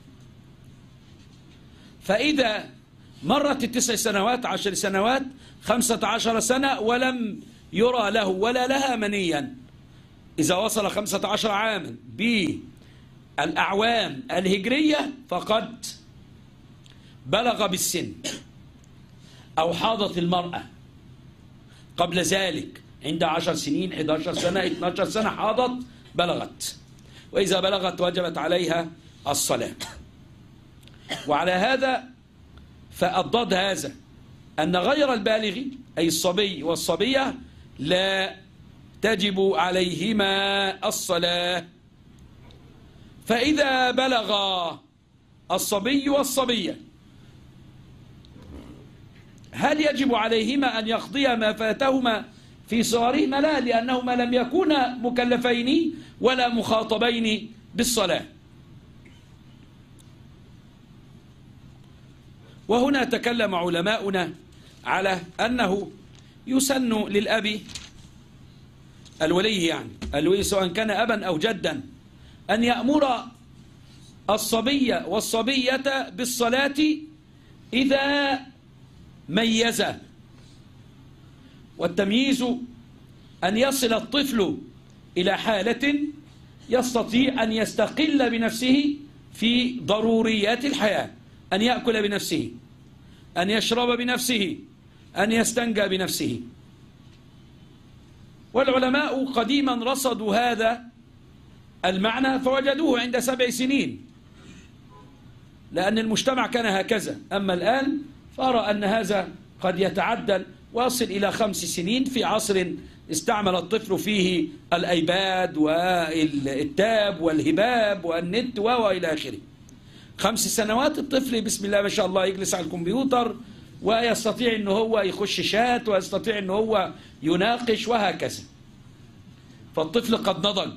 فإذا مرت التسع سنوات عشر سنوات خمسة عشر سنة ولم يرى له ولا لها منيا، إذا وصل خمسة عشر عاما بالأعوام الهجرية فقد بلغ بالسن، أو حاضت المرأة قبل ذلك عند عشر سنين إحدى عشرة سنة اثنتي عشرة سنة حاضت بلغت، وإذا بلغت وجبت عليها الصلاة. وعلى هذا فأضاد هذا أن غير البالغ أي الصبي والصبية لا تجب عليهما الصلاة. فإذا بلغ الصبي والصبية هل يجب عليهما أن يقضيا ما فاتهما في صغرهما؟ لا، لأنهما لم يكونا مكلفين ولا مخاطبين بالصلاة. وهنا تكلم علماؤنا على أنه يسن للأب الولي، يعني الولي سواء كان أبا أو جدا، أن يأمر الصبي والصبية بالصلاة إذا ميز. والتمييز أن يصل الطفل إلى حالة يستطيع أن يستقل بنفسه في ضروريات الحياة، أن يأكل بنفسه، أن يشرب بنفسه، أن يستنجى بنفسه. والعلماء قديما رصدوا هذا المعنى فوجدوه عند سبع سنين، لأن المجتمع كان هكذا. أما الآن فأرى أن هذا قد يتعدل ويصل إلى خمس سنين في عصر استعمل الطفل فيه الأيباد والتاب والهباب والنت وإلى آخره. خمس سنوات الطفل بسم الله ما شاء الله يجلس على الكمبيوتر ويستطيع أنه هو يخش شات ويستطيع أنه هو يناقش وهكذا. فالطفل قد نضج.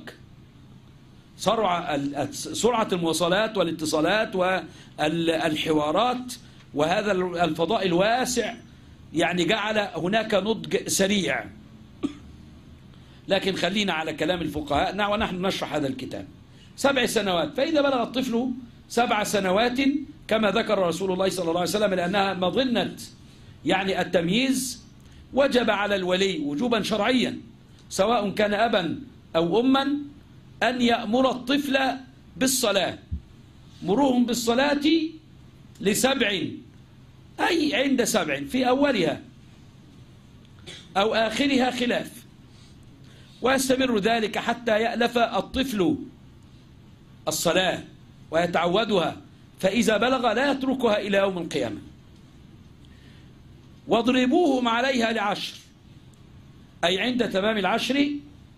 سرعة سرعة المواصلات والاتصالات والحوارات وهذا الفضاء الواسع يعني جعل هناك نضج سريع. لكن خلينا على كلام الفقهاء ونحن نشرح هذا الكتاب. سبع سنوات، فإذا بلغ الطفل سبع سنوات كما ذكر رسول الله صلى الله عليه وسلم لأنها مظنة يعني التمييز، وجب على الولي وجوبا شرعيا سواء كان أبا أو أما أن يأمر الطفل بالصلاة. مروهم بالصلاة لسبع، أي عند سبع، في أولها أو آخرها خلاف، ويستمر ذلك حتى يألف الطفل الصلاة ويتعودها، فإذا بلغ لا يتركها إلى يوم القيامة. واضربوهم عليها لعشر، أي عند تمام العشر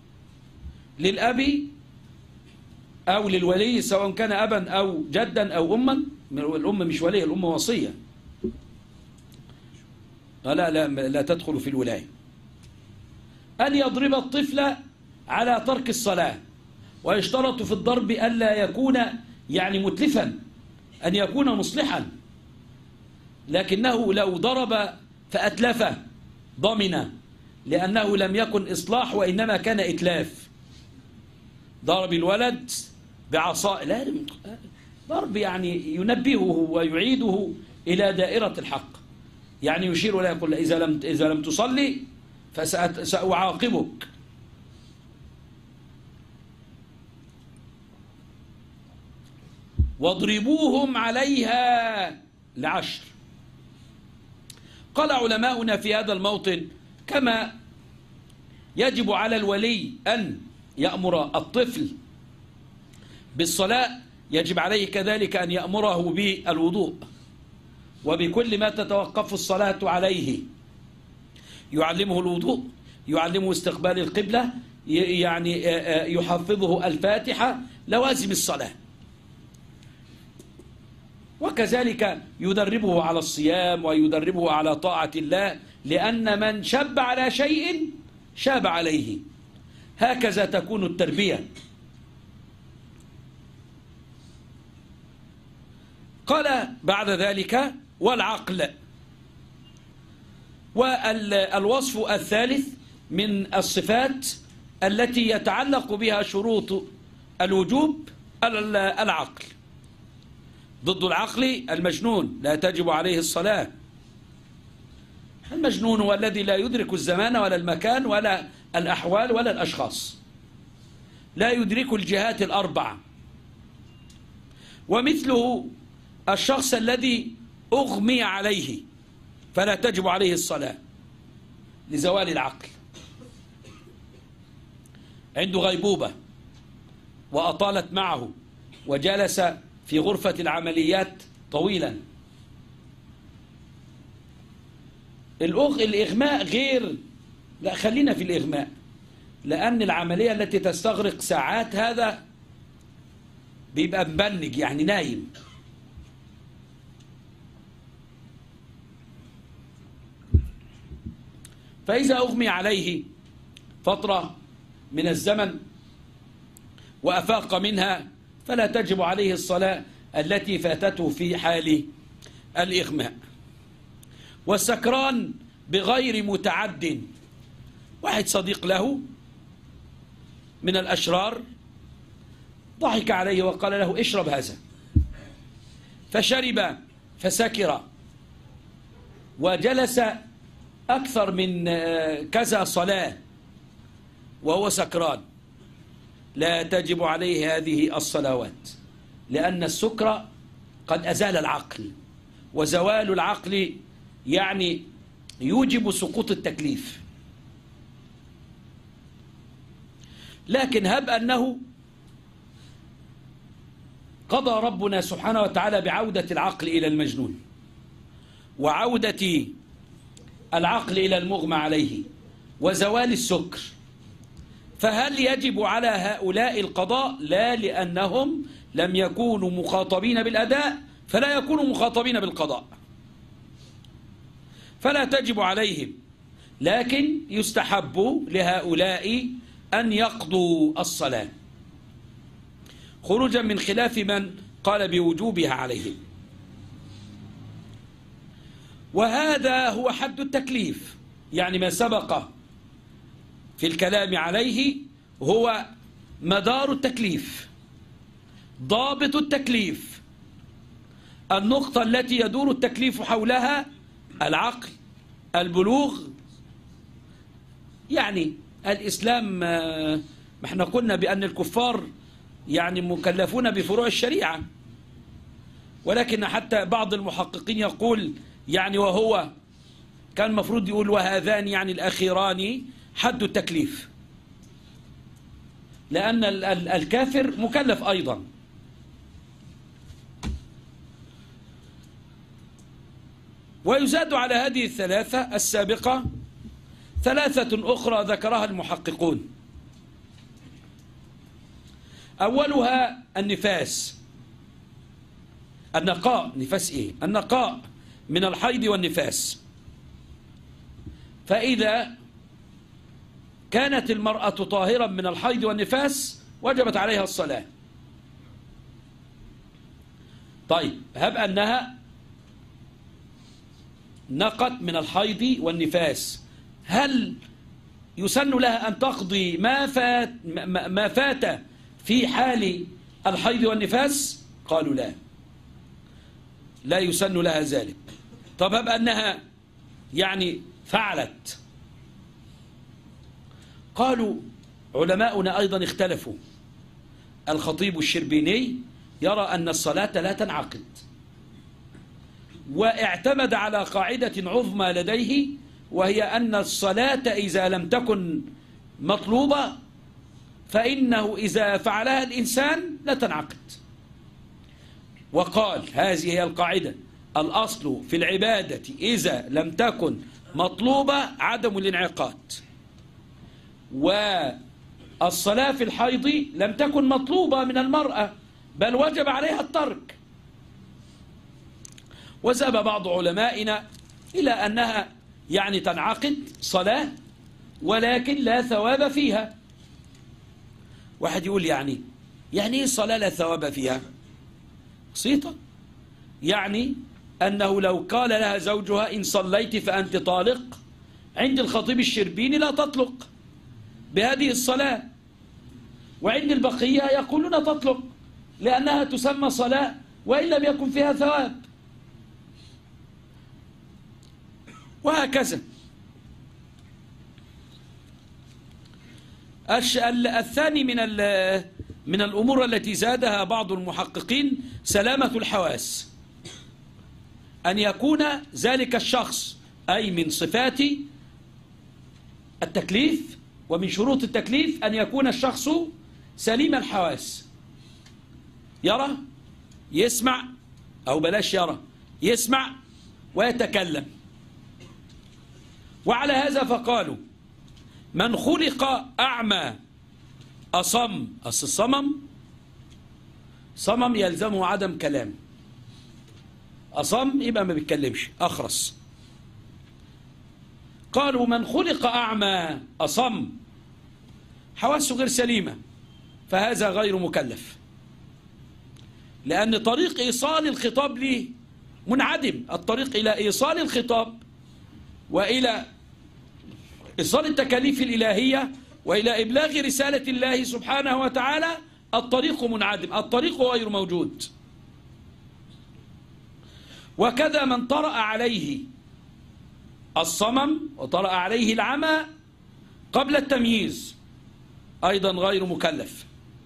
للأب أو للولي سواء كان أبا أو جدا أو أما. الأم مش ولي، الأم وصية، لا لا لا تدخل في الولاية. أن يضرب الطفل على ترك الصلاة، ويشترط في الضرب ألا يكون يعني متلفا، أن يكون مصلحا، لكنه لو ضرب فأتلفه ضمن، لأنه لم يكن إصلاح وإنما كان إتلاف. ضرب الولد بعصا لا ضرب يعني ينبهه ويعيده إلى دائرة الحق، يعني يشير له يقول إذا لم إذا لم تصلي فسأعاقبك. واضربوهم عليها لعشر. قال علماؤنا في هذا الموطن كما يجب على الولي أن يأمر الطفل بالصلاة يجب عليه كذلك أن يأمره بالوضوء وبكل ما تتوقف الصلاة عليه. يعلمه الوضوء، يعلمه استقبال القبلة، يعني يحفظه الفاتحة، لوازم الصلاة. وكذلك يدربه على الصيام ويدربه على طاعة الله، لأن من شاب على شيء شاب عليه. هكذا تكون التربية. قال بعد ذلك والعقل. والوصف الثالث من الصفات التي يتعلق بها شروط الوجوب العقل. ضد العقل المجنون، لا تجب عليه الصلاة. المجنون هو الذي لا يدرك الزمان ولا المكان ولا الأحوال ولا الأشخاص، لا يدرك الجهات الأربع. ومثله الشخص الذي أغمي عليه فلا تجب عليه الصلاة لزوال العقل. عنده غيبوبة وأطالت معه وجلس في غرفة العمليات طويلا. الأغ... الإغماء غير، لا خلينا في الإغماء، لأن العملية التي تستغرق ساعات هذا بيبقى مبنج يعني نايم. فإذا أغمي عليه فترة من الزمن وأفاق منها فلا تجب عليه الصلاة التي فاتته في حال الإغماء. والسكران بغير متعد، واحد صديق له من الأشرار ضحك عليه وقال له اشرب هذا، فشرب فسكر وجلس أكثر من كذا صلاة وهو سكران، لا تجب عليه هذه الصلوات، لأن السكر قد أزال العقل، وزوال العقل يعني يوجب سقوط التكليف. لكن هب أنه قضى ربنا سبحانه وتعالى بعودة العقل إلى المجنون وعودة العقل إلى المغمى عليه وزوال السكر، فهل يجب على هؤلاء القضاء؟ لا، لأنهم لم يكونوا مخاطبين بالأداء فلا يكونوا مخاطبين بالقضاء، فلا تجب عليهم. لكن يستحب لهؤلاء أن يقضوا الصلاة خروجا من خلاف من قال بوجوبها عليهم. وهذا هو حد التكليف، يعني ما سبق في الكلام عليه هو مدار التكليف، ضابط التكليف، النقطة التي يدور التكليف حولها العقل، البلوغ. يعني الإسلام، ما احنا قلنا بأن الكفار يعني مكلفون بفروع الشريعة، ولكن حتى بعض المحققين يقول يعني وهو كان مفروض يقول وهذان يعني الأخيران حد التكليف، لأن الكافر مكلف أيضا. ويزاد على هذه الثلاثة السابقة ثلاثة أخرى ذكرها المحققون. أولها النفاس، النقاء. نفاس إيه؟ النقاء من الحيض والنفاس. فإذا كانت المرأة طاهرا من الحيض والنفاس وجبت عليها الصلاة. طيب هب أنها نقت من الحيض والنفاس، هل يسن لها أن تقضي ما فات, ما فات في حال الحيض والنفاس؟ قالوا لا، لا يسن لها ذلك. طب هب أنها يعني فعلت، قالوا علماؤنا أيضا اختلفوا. الخطيب الشربيني يرى أن الصلاة لا تنعقد، واعتمد على قاعدة عظمى لديه، وهي أن الصلاة إذا لم تكن مطلوبة فإنه إذا فعلها الإنسان لا تنعقد. وقال هذه هي القاعدة: الأصل في العبادة إذا لم تكن مطلوبة عدم الانعقاد. والصلاة في الحيض لم تكن مطلوبة من المرأة، بل وجب عليها الترك. وذهب بعض علمائنا إلى أنها يعني تنعقد صلاة ولكن لا ثواب فيها. واحد يقول يعني يعني إيه الصلاة لا ثواب فيها؟ بسيطة، يعني أنه لو قال لها زوجها إن صليت فأنت طالق، عند الخطيب الشربيني لا تطلق بهذه الصلاة، وعند البقية يقولون تطلق لأنها تسمى صلاة وإن لم يكن فيها ثواب، وهكذا. الثاني من من الأمور التي زادها بعض المحققين سلامة الحواس، أن يكون ذلك الشخص، أي من صفات التكليف ومن شروط التكليف أن يكون الشخص سليم الحواس، يرى، يسمع، أو بلاش يرى، يسمع ويتكلم. وعلى هذا فقالوا من خلق أعمى أصم، أصل الصمم صمم يلزمه عدم كلام، أصم يبقى ما بيتكلمش، أخرس. قالوا من خلق أعمى أصم حواسه غير سليمة فهذا غير مكلف، لأن طريق إيصال الخطاب له منعدم. الطريق إلى إيصال الخطاب وإلى إيصال التكاليف الإلهية وإلى إبلاغ رسالة الله سبحانه وتعالى الطريق منعدم، الطريق غير موجود. وكذا من طرأ عليه الصمم وطرأ عليه العمى قبل التمييز أيضا غير مكلف،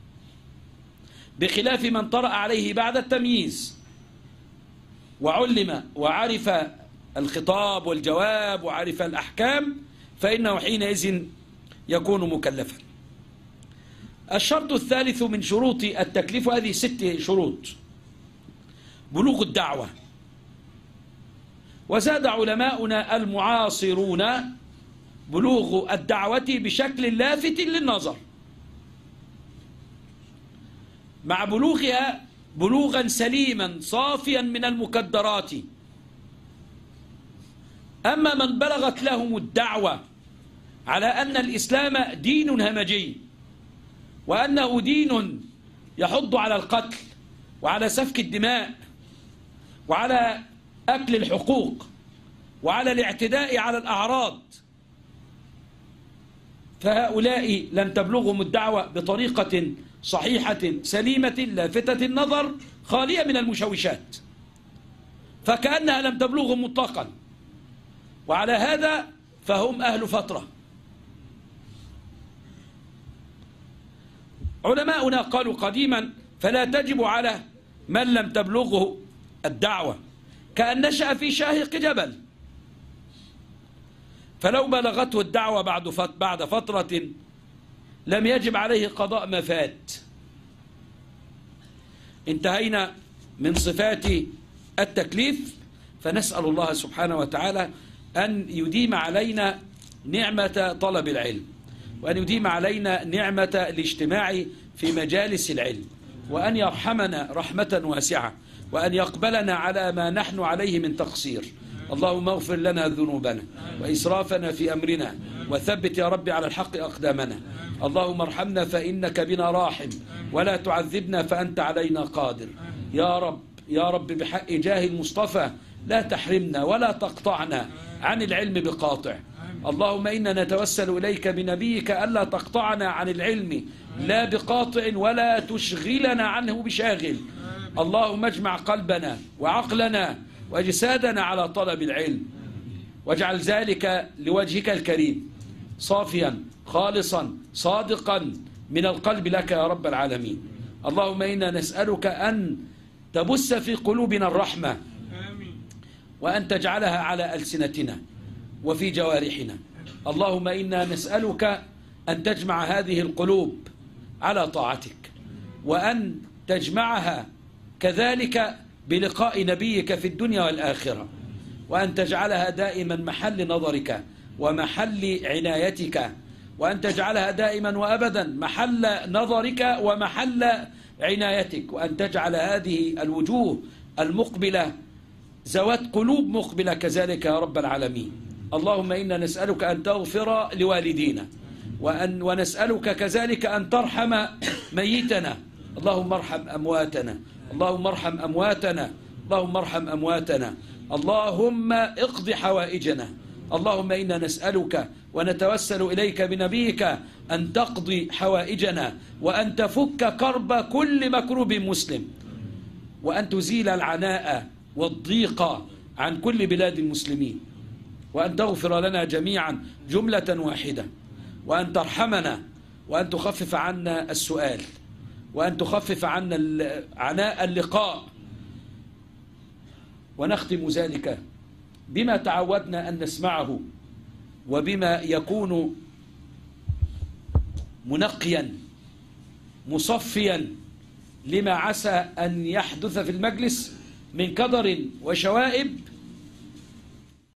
بخلاف من طرأ عليه بعد التمييز وعلم وعرف الخطاب والجواب وعرف الأحكام فإنه حينئذ يكون مكلفا. الشرط الثالث من شروط التكليف، وهذه ست شروط: بلوغ الدعوة. وزاد علماؤنا المعاصرون بلوغ الدعوة بشكل لافت للنظر، مع بلوغها بلوغا سليما صافيا من المكدرات. أما من بلغت لهم الدعوة على أن الإسلام دين همجي وأنه دين يحض على القتل وعلى سفك الدماء وعلى أكل الحقوق وعلى الاعتداء على الأعراض، فهؤلاء لم تبلغهم الدعوة بطريقة صحيحة سليمة لافتة النظر خالية من المشوشات، فكأنها لم تبلغهم مطلقا. وعلى هذا فهم أهل فترة. علماؤنا قالوا قديما فلا تجب على من لم تبلغه الدعوة كأن نشأ في شاهق جبل، فلو بلغته الدعوة بعد بعد فترة لم يجب عليه قضاء ما فات. انتهينا من صفات التكليف، فنسأل الله سبحانه وتعالى أن يديم علينا نعمة طلب العلم، وأن يديم علينا نعمة الاجتماع في مجالس العلم، وأن يرحمنا رحمة واسعة، وأن يقبلنا على ما نحن عليه من تقصير. اللهم اغفر لنا ذنوبنا وإسرافنا في أمرنا، وثبت يا رب على الحق أقدامنا. اللهم ارحمنا فإنك بنا راحم، ولا تعذبنا فأنت علينا قادر. يا رب يا رب بحق جاه المصطفى لا تحرمنا ولا تقطعنا عن العلم بقاطع. اللهم إنا نتوسل إليك بنبيك ألا تقطعنا عن العلم لا بقاطع ولا تشغلنا عنه بشاغل. اللهم اجمع قلبنا وعقلنا وأجسادنا على طلب العلم، واجعل ذلك لوجهك الكريم صافيا خالصا صادقا من القلب لك يا رب العالمين. اللهم إنا نسألك أن تبث في قلوبنا الرحمة، وأن تجعلها على ألسنتنا وفي جوارحنا. اللهم إنا نسألك أن تجمع هذه القلوب على طاعتك، وأن تجمعها كذلك بلقاء نبيك في الدنيا والآخرة، وأن تجعلها دائما محل نظرك ومحل عنايتك، وأن تجعلها دائما وأبدا محل نظرك ومحل عنايتك، وأن تجعل هذه الوجوه المقبلة ذوات قلوب مقبلة كذلك يا رب العالمين. اللهم إنا نسألك أن تغفر لوالدينا، وأن ونسألك كذلك أن ترحم ميتنا. اللهم ارحم أمواتنا، اللهم ارحم أمواتنا، اللهم ارحم أمواتنا. اللهم اقض حوائجنا. اللهم إنا نسألك ونتوسل إليك بنبيك أن تقضي حوائجنا، وأن تفك كرب كل مكروب مسلم، وأن تزيل العناء والضيق عن كل بلاد المسلمين، وأن تغفر لنا جميعا جملة واحدة، وأن ترحمنا، وأن تخفف عنا السؤال، وأن تخفف عنا عناء اللقاء. ونختم ذلك بما تعودنا أن نسمعه، وبما يكون منقيا مصفيا لما عسى أن يحدث في المجلس من كدر وشوائب